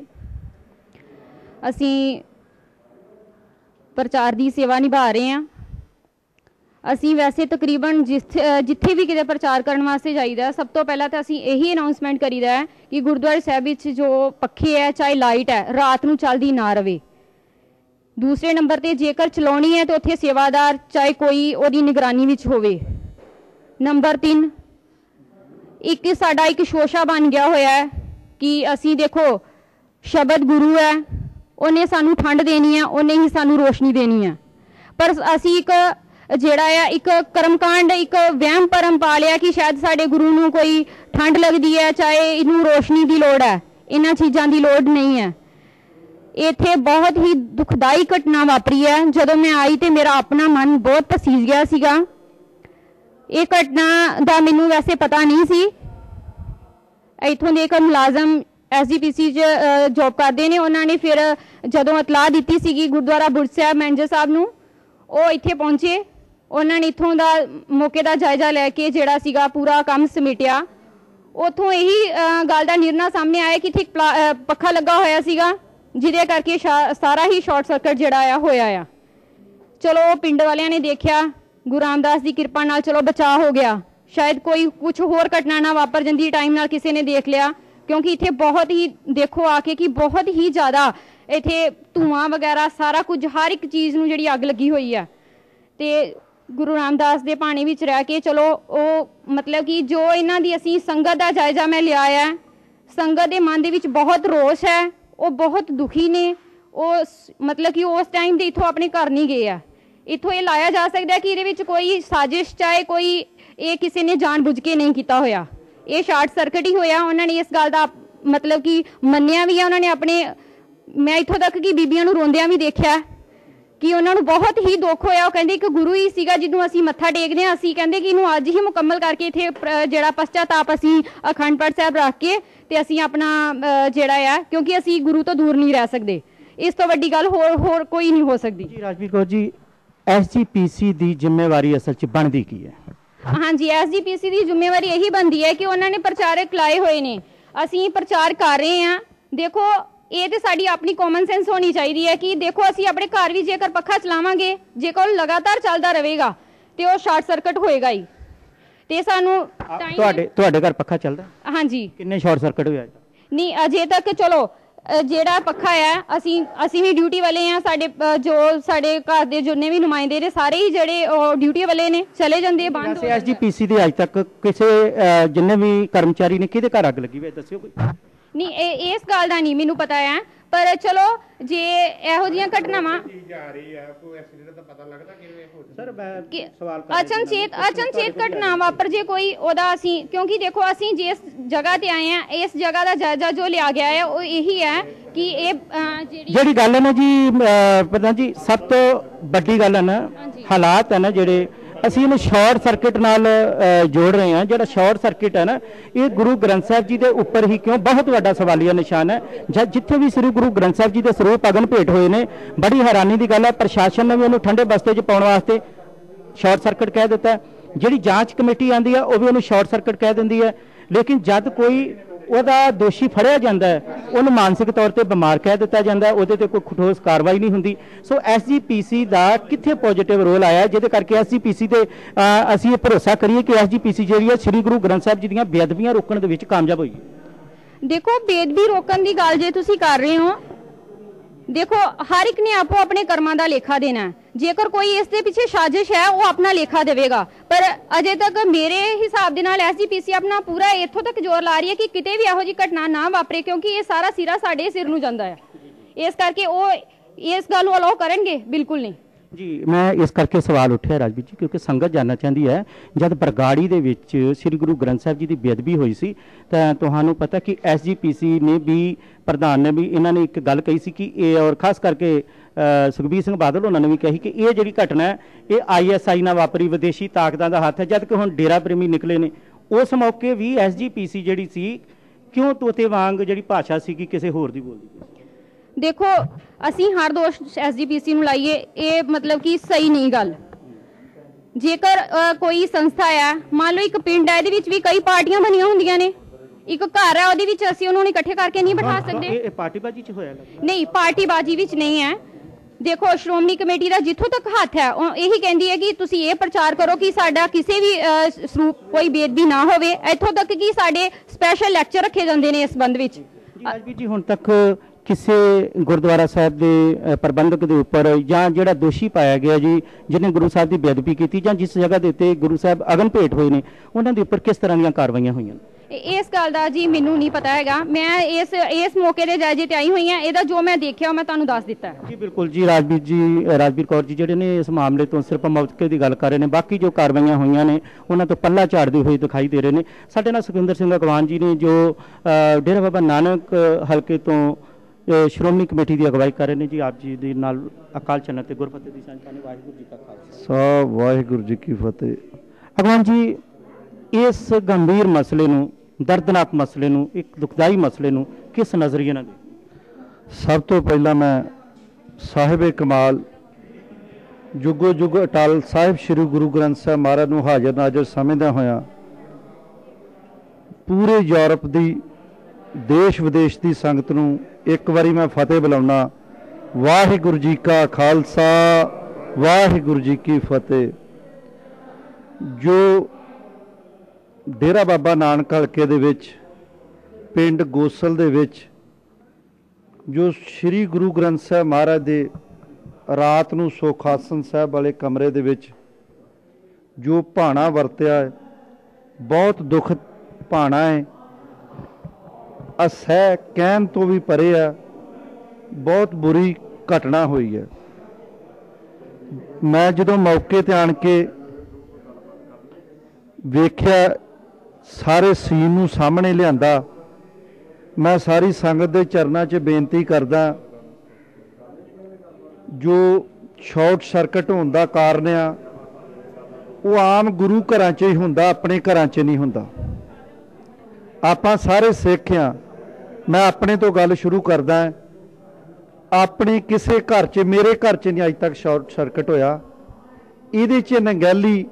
ਅਸੀਂ ਪ੍ਰਚਾਰ ਦੀ ਸੇਵਾ ਨਿਭਾ ਰਹੇ ਹਾਂ। ਅਸੀਂ ਵੈਸੇ ਤਕਰੀਬਨ ਜਿੱਥੇ ਜਿੱਥੇ ਵੀ ਕਿਤੇ ਪ੍ਰਚਾਰ ਕਰਨ ਵਾਸਤੇ ਜਾਈਦਾ, ਸਭ ਤੋਂ ਪਹਿਲਾਂ ਤਾਂ ਅਸੀਂ ਇਹੀ ਅਨਾਉਂਸਮੈਂਟ ਕਰੀਦਾ ਹੈ ਕਿ ਗੁਰਦੁਆਰੇ ਸਾਹਿਬ ਵਿੱਚ ਜੋ ਪੱਖੇ ਹੈ ਚਾਹੇ ਲਾਈਟ ਹੈ ਰਾਤ ਨੂੰ ਚੱਲਦੀ ਨਾ ਰਵੇ। ਦੂਸਰੇ ਨੰਬਰ 'ਤੇ ਜੇਕਰ ਚਲਾਉਣੀ ਹੈ ਤਾਂ ਉੱਥੇ ਸੇਵਾਦਾਰ ਚਾਹੇ ਕੋਈ ਉਹਦੀ ਨਿਗਰਾਨੀ ਵਿੱਚ ਹੋਵੇ। ਨੰਬਰ ਤਿੰਨ, ਇੱਕ ਸਾਡਾ ਇੱਕ ਸ਼ੋਸ਼ਾ ਬਣ ਗਿਆ ਹੋਇਆ ਹੈ ਕਿ ਅਸੀਂ ਦੇਖੋ ਸ਼ਬਦ ਗੁਰੂ ਹੈ, ਉਹਨੇ ਸਾਨੂੰ ਠੰਡ ਦੇਣੀ ਹੈ, ਉਹਨੇ ਹੀ ਸਾਨੂੰ ਰੋਸ਼ਨੀ ਦੇਣੀ ਹੈ। ਪਰ ਅਸੀਂ ਇੱਕ ਜਿਹੜਾ ਆ ਇੱਕ ਕਰਮਕਾਂਡ ਇੱਕ ਵਹਿਮ ਭਰਮ ਪਾ ਲਿਆ ਕਿ ਸ਼ਾਇਦ ਸਾਡੇ ਗੁਰੂ ਨੂੰ ਕੋਈ ਠੰਡ ਲੱਗਦੀ ਹੈ, ਚਾਹੇ ਇਹਨੂੰ ਰੋਸ਼ਨੀ ਦੀ ਲੋੜ ਹੈ। ਇਹਨਾਂ ਚੀਜ਼ਾਂ ਦੀ ਲੋੜ ਨਹੀਂ ਹੈ। ਇੱਥੇ ਬਹੁਤ ਹੀ ਦੁਖਦਾਈ ਘਟਨਾ ਵਾਪਰੀ ਹੈ। ਜਦੋਂ ਮੈਂ ਆਈ ਤੇ ਮੇਰਾ ਆਪਣਾ ਮਨ ਬਹੁਤ ਪਸੀਜ ਗਿਆ ਸੀਗਾ। ਇਹ ਘਟਨਾ ਦਾ ਮੈਨੂੰ ਵੈਸੇ ਪਤਾ ਨਹੀਂ ਸੀ। ਇੱਥੋਂ ਦੇ ਇੱਕ ਮੁਲਾਜ਼ਮ ਐਸ ਜੀ ਪੀ ਸੀ 'ਚ ਜੋਬ ਕਰਦੇ ਨੇ, ਉਹਨਾਂ ਨੇ ਫਿਰ ਜਦੋਂ ਇਤਲਾਹ ਦਿੱਤੀ ਸੀਗੀ ਗੁਰਦੁਆਰਾ ਬੁਰਜ ਸਾਹਿਬ ਮੈਨੇਜਰ ਸਾਹਿਬ ਨੂੰ, ਉਹ ਇੱਥੇ ਪਹੁੰਚੇ। ਉਹਨਾਂ ਨੇ ਇੱਥੋਂ ਦਾ ਮੌਕੇ ਦਾ ਜਾਇਜ਼ਾ ਲੈ ਕੇ ਜਿਹੜਾ ਸੀਗਾ ਪੂਰਾ ਕੰਮ ਸਮੇਟਿਆ। ਉੱਥੋਂ ਇਹੀ ਗੱਲ ਦਾ ਨਿਰਣਾ ਸਾਹਮਣੇ ਆਇਆ ਕਿ ਇੱਥੇ ਪੱਖਾ ਲੱਗਾ ਹੋਇਆ ਸੀਗਾ, ਜਿਹਦੇ ਕਰਕੇ ਸਾਰਾ ਹੀ ਸ਼ਾਰਟ ਸਰਕਟ ਜਿਹੜਾ ਆ ਹੋਇਆ ਆ। ਚਲੋ ਪਿੰਡ ਵਾਲਿਆਂ ਨੇ ਦੇਖਿਆ, ਗੁਰੂ ਰਾਮਦਾਸ ਦੀ ਕਿਰਪਾ ਨਾਲ ਚਲੋ ਬਚਾਅ ਹੋ ਗਿਆ। ਸ਼ਾਇਦ ਕੋਈ ਕੁਝ ਹੋਰ ਘਟਨਾ ਨਾ ਵਾਪਰ ਜਾਂਦੀ, ਟਾਈਮ ਨਾਲ ਕਿਸੇ ਨੇ ਦੇਖ ਲਿਆ, ਕਿਉਂਕਿ ਇੱਥੇ ਬਹੁਤ ਹੀ ਦੇਖੋ ਆ ਕੇ ਕਿ ਬਹੁਤ ਹੀ ਜ਼ਿਆਦਾ ਇੱਥੇ ਧੂਆਂ ਵਗੈਰਾ ਸਾਰਾ ਕੁਝ ਹਰ ਇੱਕ ਚੀਜ਼ ਨੂੰ ਜਿਹੜੀ ਅੱਗ ਲੱਗੀ ਹੋਈ ਆ। ਤੇ ਗੁਰੂ ਰਾਮਦਾਸ ਦੇ ਪਾਣੀ ਵਿੱਚ ਰਹਿ ਕੇ ਚਲੋ ਉਹ ਮਤਲਬ ਕਿ ਜੋ ਇਹਨਾਂ ਦੀ ਅਸੀਂ ਸੰਗਤ ਦਾ ਜਾਇਜ਼ਾ ਮੈਂ ਲਿਆ ਹੈ, ਸੰਗਤ ਦੇ ਮਨ ਦੇ ਵਿੱਚ ਬਹੁਤ ਰੋਸ਼ ਹੈ, ਉਹ ਬਹੁਤ ਦੁਖੀ ਨੇ। ਉਹ ਮਤਲਬ ਕਿ ਉਸ ਟਾਈਮ ਦੇ ਇੱਥੋਂ ਆਪਣੇ ਘਰ ਨਹੀਂ ਗਏ ਆ। ਇੱਥੋਂ ਇਹ ਲਾਇਆ ਜਾ ਸਕਦਾ ਕਿ ਇਹਦੇ ਵਿੱਚ ਕੋਈ ਸਾਜ਼ਿਸ਼ ਚਾਹੇ ਕੋਈ ਇਹ ਕਿਸੇ ਨੇ ਜਾਣ ਬੁੱਝ ਕੇ ਨਹੀਂ ਕੀਤਾ ਹੋਇਆ, ਇਹ ਸ਼ਾਰਟ ਸਰਕਟ ਹੀ ਹੋਇਆ। ਉਹਨਾਂ ਨੇ ਇਸ ਗੱਲ ਦਾ ਮਤਲਬ ਕਿ ਮੰਨਿਆ ਵੀ ਹੈ। ਉਹਨਾਂ ਨੇ ਆਪਣੇ ਮੈਂ ਇੱਥੋਂ ਤੱਕ ਕਿ ਬੀਬੀਆਂ ਨੂੰ ਰੋਂਦਿਆਂ ਵੀ ਦੇਖਿਆ ਕਿ ਉਹਨਾਂ ਨੂੰ ਬਹੁਤ ਹੀ ਦੁੱਖ ਹੋਇਆ। ਉਹ ਕਹਿੰਦੇ ਇੱਕ ਗੁਰੂ ਹੀ ਸੀਗਾ ਜਿਹਨੂੰ ਅਸੀਂ ਮੱਥਾ ਟੇਕਦੇ ਹਾਂ। ਅਸੀਂ ਕਹਿੰਦੇ ਕਿ ਇਹਨੂੰ ਅੱਜ ਹੀ ਮੁਕੰਮਲ ਕਰਕੇ ਇੱਥੇ ਜਿਹੜਾ ਪਸ਼ਚਾਤਾਪ ਅਸੀਂ ਅਖੰਡ ਪਾਠ ਸਾਹਿਬ ਰੱਖ ਕੇ ਤੇ ਅਸੀਂ ਆਪਣਾ ਜਿਹੜਾ ਆ, ਕਿਉਂਕਿ ਅਸੀਂ ਗੁਰੂ ਤੋਂ ਦੂਰ ਨਹੀਂ ਰਹਿ ਸਕਦੇ। ਇਸ ਤੋਂ ਵੱਡੀ ਗੱਲ ਹੋਰ ਹੋਰ ਕੋਈ ਨਹੀਂ ਹੋ ਸਕਦੀ। ਜੀ ਰਾਜਵੀਰ ਕੌਰ ਜੀ, ਐਸ ਜੀ ਪੀ ਸੀ ਦੀ ਜ਼ਿੰਮੇਵਾਰੀ ਅਸਲ 'ਚ ਬਣਦੀ ਕੀ ਹੈ? ਹਾਂਜੀ, ਐਸ ਜੀ ਪੀ ਸੀ ਦੀ ਜ਼ਿੰਮੇਵਾਰੀ ਇਹੀ ਬਣਦੀ ਹੈ ਕਿ ਉਹਨਾਂ ਨੇ ਪ੍ਰਚਾਰਕ ਲਾਏ ਹੋਏ ਨੇ, ਅਸੀਂ ਪ੍ਰਚਾਰ ਕਰ ਰਹੇ ਹਾਂ। ਦੇਖੋ ਇਹ ਤੇ ਸਾਡੀ ਆਪਣੀ ਕਾਮਨ ਸੈਂਸ ਹੋਣੀ ਚਾਹੀਦੀ ਹੈ ਕਿ ਦੇਖੋ ਅਸੀਂ ਆਪਣੇ ਘਰ ਵੀ ਜੇਕਰ ਪੱਖਾ ਚਲਾਵਾਂਗੇ, ਜੇਕਰ ਲਗਾਤਾਰ ਚੱਲਦਾ ਰਹੇਗਾ ਤੇ ਉਹ ਸ਼ਾਰਟ ਸਰਕਟ ਹੋਏਗਾ ਹੀ। ਤੇ ਸਾਨੂੰ ਤੁਹਾਡੇ ਤੁਹਾਡੇ ਘਰ ਪੱਖਾ ਚੱਲਦਾ? ਹਾਂਜੀ। ਕਿੰਨੇ ਸ਼ਾਰਟ ਸਰਕਟ ਹੋਇਆ? ਨਹੀਂ ਅਜੇ ਤੱਕ ਚਲੋ ਜਿਹੜਾ ਪੱਖਾ ਹੈ ਅਸੀਂ ਅਸੀਂ ਵੀ ਡਿਊਟੀ ਵਾਲੇ ਹਾਂ। ਸਾਡੇ ਜੋ ਸਾਡੇ ਘਰ ਦੇ ਜਿੰਨੇ ਵੀ ਨੁਮਾਇੰਦੇ ਨੇ ਸਾਰੇ ਹੀ ਜਿਹੜੇ ਡਿਊਟੀ ਵਾਲੇ ਨੇ, ਚਲੇ ਜਾਂਦੇ ਬੰਦ। ਐਸ ਜੀ ਪੀ ਸੀ ਦੇ ਅੱਜ ਤੱਕ ਕਿਸੇ ਜਿੰਨੇ ਵੀ ਕਰਮਚਾਰੀ ਨੇ ਕਿਹਦੇ ਘਰ ਅੱਗ ਲੱਗੀ ਹੋਈ ਦੱਸਿਓ ਕੋਈ? ਨਹੀਂ ਇਹ ਇਸ ਗੱਲ ਦਾ ਨਹੀਂ ਮੈਨੂੰ ਪਤਾ ਹੈ, ਪਰ ਚਲੋ ਜੇ ਇਹੋ ਜਿਹੀਆਂ ਘਟਨਾਵਾਂ ਅਚਨਚੇਤ ਅਚਨਚੇਤ ਘਟਨਾ ਵਾਪਰ ਜੇ ਕੋਈ ਉਹਦਾ ਅਸੀਂ, ਕਿਉਂਕਿ ਦੇਖੋ ਅਸੀਂ ਜਿਸ ਜਗ੍ਹਾ ਤੇ ਆਏ ਹਾਂ ਇਸ ਜਗ੍ਹਾ ਦਾ ਜਾਇਜ਼ਾ ਜੋ ਲਿਆ ਗਿਆ ਹੈ ਉਹ ਇਹੀ ਹੈ ਕਿ ਇਹ ਜਿਹੜੀ ਗੱਲ ਹੈ ਨਾ ਜੀ ਪ੍ਰਧਾਨ ਜੀ, ਸਭ ਤੋਂ ਵੱਡੀ ਗੱਲ ਹੈ ਨਾ ਹਾਲਾਤ ਹੈ ਨਾ ਜਿਹੜੇ ਅਸੀਂ ਇਹਨੂੰ ਸ਼ਾਰਟ ਸਰਕਟ ਨਾਲ ਜੋੜ ਰਹੇ ਹਾਂ। ਜਿਹੜਾ ਸ਼ਾਰਟ ਸਰਕਟ ਹੈ ਨਾ ਇਹ ਗੁਰੂ ਗ੍ਰੰਥ ਸਾਹਿਬ ਜੀ ਦੇ ਉੱਪਰ ਹੀ ਕਿਉਂ ਬਹੁਤ ਵੱਡਾ ਸਵਾਲੀਆ ਨਿਸ਼ਾਨ ਹੈ। ਜਦ ਜਿੱਥੇ ਵੀ ਸ੍ਰੀ ਗੁਰੂ ਗ੍ਰੰਥ ਸਾਹਿਬ ਜੀ ਦੇ ਸਰੂਪ ਅਗਨ ਭੇਟ ਹੋਏ ਨੇ, ਬੜੀ ਹੈਰਾਨੀ ਦੀ ਗੱਲ ਹੈ ਪ੍ਰਸ਼ਾਸਨ ਨੇ ਵੀ ਉਹਨੂੰ ਠੰਡੇ ਬਸਤੇ 'ਚ ਪਾਉਣ ਵਾਸਤੇ ਸ਼ਾਰਟ ਸਰਕਟ ਕਹਿ ਦਿੱਤਾ। ਜਿਹੜੀ ਜਾਂਚ ਕਮੇਟੀ ਆਉਂਦੀ ਹੈ ਉਹ ਵੀ ਉਹਨੂੰ ਸ਼ਾਰਟ ਸਰਕਟ ਕਹਿ ਦਿੰਦੀ ਹੈ। ਲੇਕਿਨ ਜਦ ਕੋਈ ਉਹਦਾ ਦੋਸ਼ੀ ਫੜਿਆ ਜਾਂਦਾ ਹੈ ਉਹਨੂੰ ਮਾਨਸਿਕ ਤੌਰ ਤੇ ਬਿਮਾਰ ਕਹਿ ਦਿੱਤਾ ਜਾਂਦਾ ਹੈ, ਉਹਦੇ ਤੇ ਕੋਈ ਠੋਸ ਕਾਰਵਾਈ ਨਹੀਂ ਹੁੰਦੀ। ਸੋ ਐਸ ਜੀ ਪੀ ਸੀ ਦਾ ਕਿੱਥੇ ਪੋਜ਼ਿਟਿਵ ਰੋਲ ਆਇਆ ਜਿਹਦੇ ਕਰਕੇ ਐਸ ਜੀ ਪੀ ਸੀ ਤੇ ਅਸੀਂ ਇਹ ਭਰੋਸਾ ਕਰੀਏ ਕਿ ਐਸ ਜੀ ਪੀ ਸੀ ਜਿਹੜੀ ਹੈ ਸ੍ਰੀ ਗੁਰੂ ਗ੍ਰੰਥ ਸਾਹਿਬ ਜੀ ਦੀਆਂ ਬੇਅਦਬੀਆਂ ਰੋਕਣ ਦੇ ਵਿੱਚ ਕਾਮਯਾਬ ਹੋਈ? ਦੇਖੋ ਬੇਅਦਬੀ ਰੋਕਣ ਦੀ ਗੱਲ ਜੇ ਤੁਸੀਂ ਕਰ ਰਹੇ ਹੋ, ਦੇਖੋ ਹਰ ਇੱਕ ਨੇ ਆਪੋ ਆਪਣੇ ਕਰਮਾਂ ਦਾ ਲੇਖਾ ਦੇਣਾ। ਜੇਕਰ ਕੋਈ ਇਸ ਦੇ ਪਿੱਛੇ ਸਾਜ਼ਿਸ਼ ਹੈ ਉਹ ਆਪਣਾ ਲੇਖਾ ਦੇਵੇਗਾ, ਪਰ ਅਜੇ ਤੱਕ ਮੇਰੇ ਹਿਸਾਬ ਦੇ ਨਾਲ ਐਸ ਜੀ ਪੀ ਸੀ ਆਪਣਾ ਪੂਰਾ ਇੱਥੋਂ ਤੱਕ ਜ਼ੋਰ ਲਾ ਰਹੀ ਹੈ ਕਿ ਕਿਤੇ ਵੀ ਇਹੋ ਜਿਹੀ ਘਟਨਾ ਨਾ ਵਾਪਰੇ, ਕਿਉਂਕਿ ਇਹ ਸਾਰਾ ਸਿਰਾ ਸਾਡੇ ਸਿਰ ਨੂੰ ਜਾਂਦਾ ਹੈ। ਇਸ ਕਰਕੇ ਉਹ ਇਸ ਗੱਲ ਨੂੰ ਅਲਾਓ ਕਰਨਗੇ? ਬਿਲਕੁਲ ਨਹੀਂ ਜੀ। ਮੈਂ ਇਸ ਕਰਕੇ ਸਵਾਲ ਉੱਠਿਆ ਰਾਜਵੀਰ ਜੀ, ਕਿਉਂਕਿ ਸੰਗਤ ਜਾਣਨਾ ਚਾਹੁੰਦੀ ਹੈ, ਜਦ ਬਰਗਾੜੀ ਦੇ ਵਿੱਚ ਸ੍ਰੀ ਗੁਰੂ ਗ੍ਰੰਥ ਸਾਹਿਬ ਜੀ ਦੀ ਬੇਅਦਬੀ ਹੋਈ ਸੀ ਤਾਂ ਤੁਹਾਨੂੰ ਪਤਾ ਕਿ ਐਸ ਜੀ ਪੀ ਸੀ ਨੇ ਵੀ, ਪ੍ਰਧਾਨ ਨੇ ਵੀ, ਇਹਨਾਂ ਨੇ ਇੱਕ ਗੱਲ ਕਹੀ ਸੀ ਕਿ ਇਹ, ਔਰ ਖਾਸ ਕਰਕੇ ਸੁਖਬੀਰ ਸਿੰਘ ਬਾਦਲ ਉਹਨਾਂ ਨੇ ਵੀ ਕਹੀ ਕਿ ਇਹ ਜਿਹੜੀ ਘਟਨਾ ਹੈ ਇਹ ਆਈ ਐਸ ਆਈ ਨਾਲ ਵਾਪਰੀ, ਵਿਦੇਸ਼ੀ ਤਾਕਤਾਂ ਦਾ ਹੱਥ ਹੈ, ਜਦ ਕਿ ਹੁਣ ਡੇਰਾ ਪ੍ਰੇਮੀ ਨਿਕਲੇ ਨੇ। ਉਸ ਮੌਕੇ ਵੀ ਐਸ ਜੀ ਪੀ ਸੀ ਜਿਹੜੀ ਸੀ ਕਿਉਂ ਤੋਤੇ ਵਾਂਗ ਜਿਹੜੀ ਭਾਸ਼ਾ ਸੀ ਕਿ ਕਿਸੇ ਹੋਰ ਦੀ ਬੋਲਦੀ ਸੀ? ਦੇਖੋ, ਅਸੀਂ ਹਰ ਦੋਸ਼ ਐਸ ਜੀ ਪੀ ਸੀ ਨੂੰ ਲਾਈਏ, ਇਹ ਮਤਲਬ ਕਿ ਸਹੀ ਨਹੀਂ ਗੱਲ। ਜੇਕਰ ਕੋਈ ਸੰਸਥਾ ਹੈ, ਮੰਨ ਲਓ ਇੱਕ ਪਿੰਡ ਹੈ, ਇਹਦੇ ਵਿੱਚ ਵੀ ਕਈ ਪਾਰਟੀਆਂ ਬਣੀਆਂ ਹੁੰਦੀਆਂ ਨੇ, ਇੱਕ ਘਰ ਹੈ ਉਹਦੇ ਵਿੱਚ ਅਸੀਂ ਉਹਨਾਂ ਨੂੰ ਇਕੱਠੇ ਕਰਕੇ ਨਹੀਂ ਬਿਠਾ ਸਕਦੇ। ਇਹ ਪਾਰਟੀਬਾਜ਼ੀ ਚ ਹੋਇਆ? ਨਹੀਂ, ਪਾਰਟੀਬਾਜ਼ੀ ਵਿੱਚ ਨਹੀਂ ਹੈ। ਦੇਖੋ, ਸ਼੍ਰੋਮਣੀ ਕਮੇਟੀ ਦਾ ਜਿੱਥੋਂ ਤੱਕ ਹੱਥ ਹੈ ਉਹ ਇਹੀ ਕਹਿੰਦੀ ਹੈ ਕਿ ਤੁਸੀਂ ਇਹ ਪ੍ਰਚਾਰ ਕਰੋ ਕਿ ਸਾਡਾ ਕਿਸੇ ਵੀ ਸਰੂਪ ਕੋਈ ਬੇਅਦਬੀ ਨਾ ਹੋਵੇ, ਇੱਥੋਂ ਤੱਕ ਕਿ ਸਾਡੇ ਸਪੈਸ਼ਲ ਲੈਕਚਰ ਰੱਖੇ ਜਾਂਦੇ ਨੇ ਇਸ ਸੰਬੰਧ ਵਿੱਚ। ਰਾਜਵੀਰ ਜੀ, ਹੁਣ ਤੱਕ ਕਿਸੇ ਗੁਰਦੁਆਰਾ ਸਾਹਿਬ ਦੇ ਪ੍ਰਬੰਧਕ ਦੇ ਉੱਪਰ ਜਾਂ ਜਿਹੜਾ ਦੋਸ਼ੀ ਪਾਇਆ ਗਿਆ ਜੀ, ਜਿਹਨੇ ਗੁਰੂ ਸਾਹਿਬ ਦੀ ਬੇਅਦਬੀ ਕੀਤੀ, ਜਾਂ ਜਿਸ ਜਗ੍ਹਾ ਦੇ ਉੱਤੇ ਗੁਰੂ ਸਾਹਿਬ ਅਗਨ ਭੇਟ ਹੋਏ ਨੇ, ਉਹਨਾਂ ਦੇ ਉੱਪਰ ਕਿਸ ਤਰ੍ਹਾਂ ਦੀਆਂ ਕਾਰਵਾਈਆਂ ਹੋਈਆਂ? ਇਸ ਗੱਲ ਦਾ ਜੀ ਮੈਨੂੰ ਨਹੀਂ ਪਤਾ ਹੈਗਾ। ਮੈਂ ਇਸ ਇਸ ਮੌਕੇ ਦੇ ਜਾਇਜ਼ੇ ਤੇ ਆਈ ਹੋਈ ਹਾਂ। ਇਹਦਾ ਜੋ ਮੈਂ ਦੇਖਿਆ ਮੈਂ ਤੁਹਾਨੂੰ ਦੱਸ ਦਿੱਤਾ ਹੈ। ਜੀ ਬਿਲਕੁਲ ਜੀ। ਰਾਜਵੀਰ ਜੀ, ਰਾਜਵੀਰ ਕੌਰ ਜੀ ਜਿਹੜੇ ਨੇ ਇਸ ਮਾਮਲੇ ਤੋਂ ਸਿਰਫ ਮੌਕੇ ਦੀ ਗੱਲ ਕਰ ਰਹੇ ਨੇ, ਬਾਕੀ ਜੋ ਕਾਰਵਾਈਆਂ ਹੋਈਆਂ ਨੇ ਉਹਨਾਂ ਤੋਂ ਪੱਲਾ ਝਾੜਦੇ ਹੋਏ ਦਿਖਾਈ ਦੇ ਰਹੇ ਨੇ। ਸਾਡੇ ਨਾਲ ਸੁਖਵਿੰਦਰ ਸਿੰਘ ਅਗਵਾਨ ਜੀ ਨੇ, ਜੋ ਡੇਰਾ ਬਾਬਾ ਨਾਨਕ ਹਲਕੇ ਤੋਂ ਸ਼੍ਰੋਮਣੀ ਕਮੇਟੀ ਦੀ ਅਗਵਾਈ ਕਰ ਰਹੇ ਨੇ। ਜੀ ਆਪ ਜੀ ਦੇ ਨਾਲ ਅਕਾਲ ਚੈਨਲ ਤੇ ਗੁਰਫਤਿਹ ਦੀ ਸਾਂਝ ਪਾਣੀ। ਵਾਹਿਗੁਰੂ ਜੀ ਕਾ ਖਾਲਸਾ, ਵਾਹਿਗੁਰੂ ਜੀ ਕੀ ਫਤਿਹ। ਅਗਵਾਨ ਜੀ, ਇਸ ਗੰਭੀਰ ਮਸਲੇ ਨੂੰ, ਦਰਦਨਾਕ ਮਸਲੇ ਨੂੰ, ਇੱਕ ਦੁਖਦਾਈ ਮਸਲੇ ਨੂੰ ਕਿਸ ਨਜ਼ਰੀਏ ਨਾਲ ਦੇਖਦੇ? ਸਭ ਤੋਂ ਪਹਿਲਾਂ ਮੈਂ ਸਾਹਿਬ ਕਮਾਲ ਜੁਗੋ ਜੁਗ ਅਟਲ ਸਾਹਿਬ ਸ੍ਰੀ ਗੁਰੂ ਗ੍ਰੰਥ ਸਾਹਿਬ ਮਹਾਰਾਜ ਨੂੰ ਹਾਜ਼ਰ ਨਾਜ਼ਰ ਸਮਝਦਾ ਹੋਇਆ ਪੂਰੇ ਯੂਰਪ ਦੀ, ਦੇਸ਼ ਵਿਦੇਸ਼ ਦੀ ਸੰਗਤ ਨੂੰ ਇੱਕ ਵਾਰੀ ਮੈਂ ਫਤਿਹ ਬੁਲਾਉਣਾ। ਵਾਹਿਗੁਰੂ ਜੀ ਕਾ ਖਾਲਸਾ, ਵਾਹਿਗੁਰੂ ਜੀ ਕੀ ਫਤਿਹ। ਜੋ ਡੇਰਾ ਬਾਬਾ ਨਾਨਕ ਹਲਕੇ ਦੇ ਵਿੱਚ ਪਿੰਡ ਗੋਸਲ ਦੇ ਵਿੱਚ ਜੋ ਸ੍ਰੀ ਗੁਰੂ ਗ੍ਰੰਥ ਸਾਹਿਬ ਮਹਾਰਾਜ ਦੇ ਰਾਤ ਨੂੰ ਸੁਖ ਆਸਣ ਸਾਹਿਬ ਵਾਲੇ ਕਮਰੇ ਦੇ ਵਿੱਚ ਜੋ ਭਾਣਾ ਵਰਤਿਆ ਹੈ, ਬਹੁਤ ਦੁੱਖ ਭਾਣਾ ਹੈ, ਅਸਹਿ ਕਹਿਣ ਤੋਂ ਵੀ ਪਰੇ ਹੈ, ਬਹੁਤ ਬੁਰੀ ਘਟਨਾ ਹੋਈ ਹੈ। ਮੈਂ ਜਦੋਂ ਮੌਕੇ ਤੇ ਆਣ ਕੇ ਵੇਖਿਆ, ਸਾਰੇ ਸੀਨ ਨੂੰ ਸਾਹਮਣੇ ਲਿਆਂਦਾ, ਮੈਂ ਸਾਰੀ ਸੰਗਤ ਦੇ ਚਰਨਾਂ 'ਚ ਬੇਨਤੀ ਕਰਦਾ, ਜੋ ਸ਼ਾਰਟ ਸਰਕਟ ਹੋਣ ਦਾ ਕਾਰਨ ਆ ਉਹ ਆਮ ਗੁਰੂ ਘਰਾਂ 'ਚ ਹੀ ਹੁੰਦਾ, ਆਪਣੇ ਘਰਾਂ 'ਚ ਨਹੀਂ ਹੁੰਦਾ। ਆਪਾਂ ਸਾਰੇ ਸਿੱਖ ਆ। ਮੈਂ ਆਪਣੇ ਤੋਂ ਗੱਲ ਸ਼ੁਰੂ ਕਰਦਾ। ਆਪਣੇ ਕਿਸੇ ਘਰ 'ਚ, ਮੇਰੇ ਘਰ 'ਚ ਨਹੀਂ ਅੱਜ ਤੱਕ ਸ਼ਾਰਟ ਸਰਕਟ ਹੋਇਆ। ਇਹਦੇ 'ਚ ਨੰਗੈਲੀ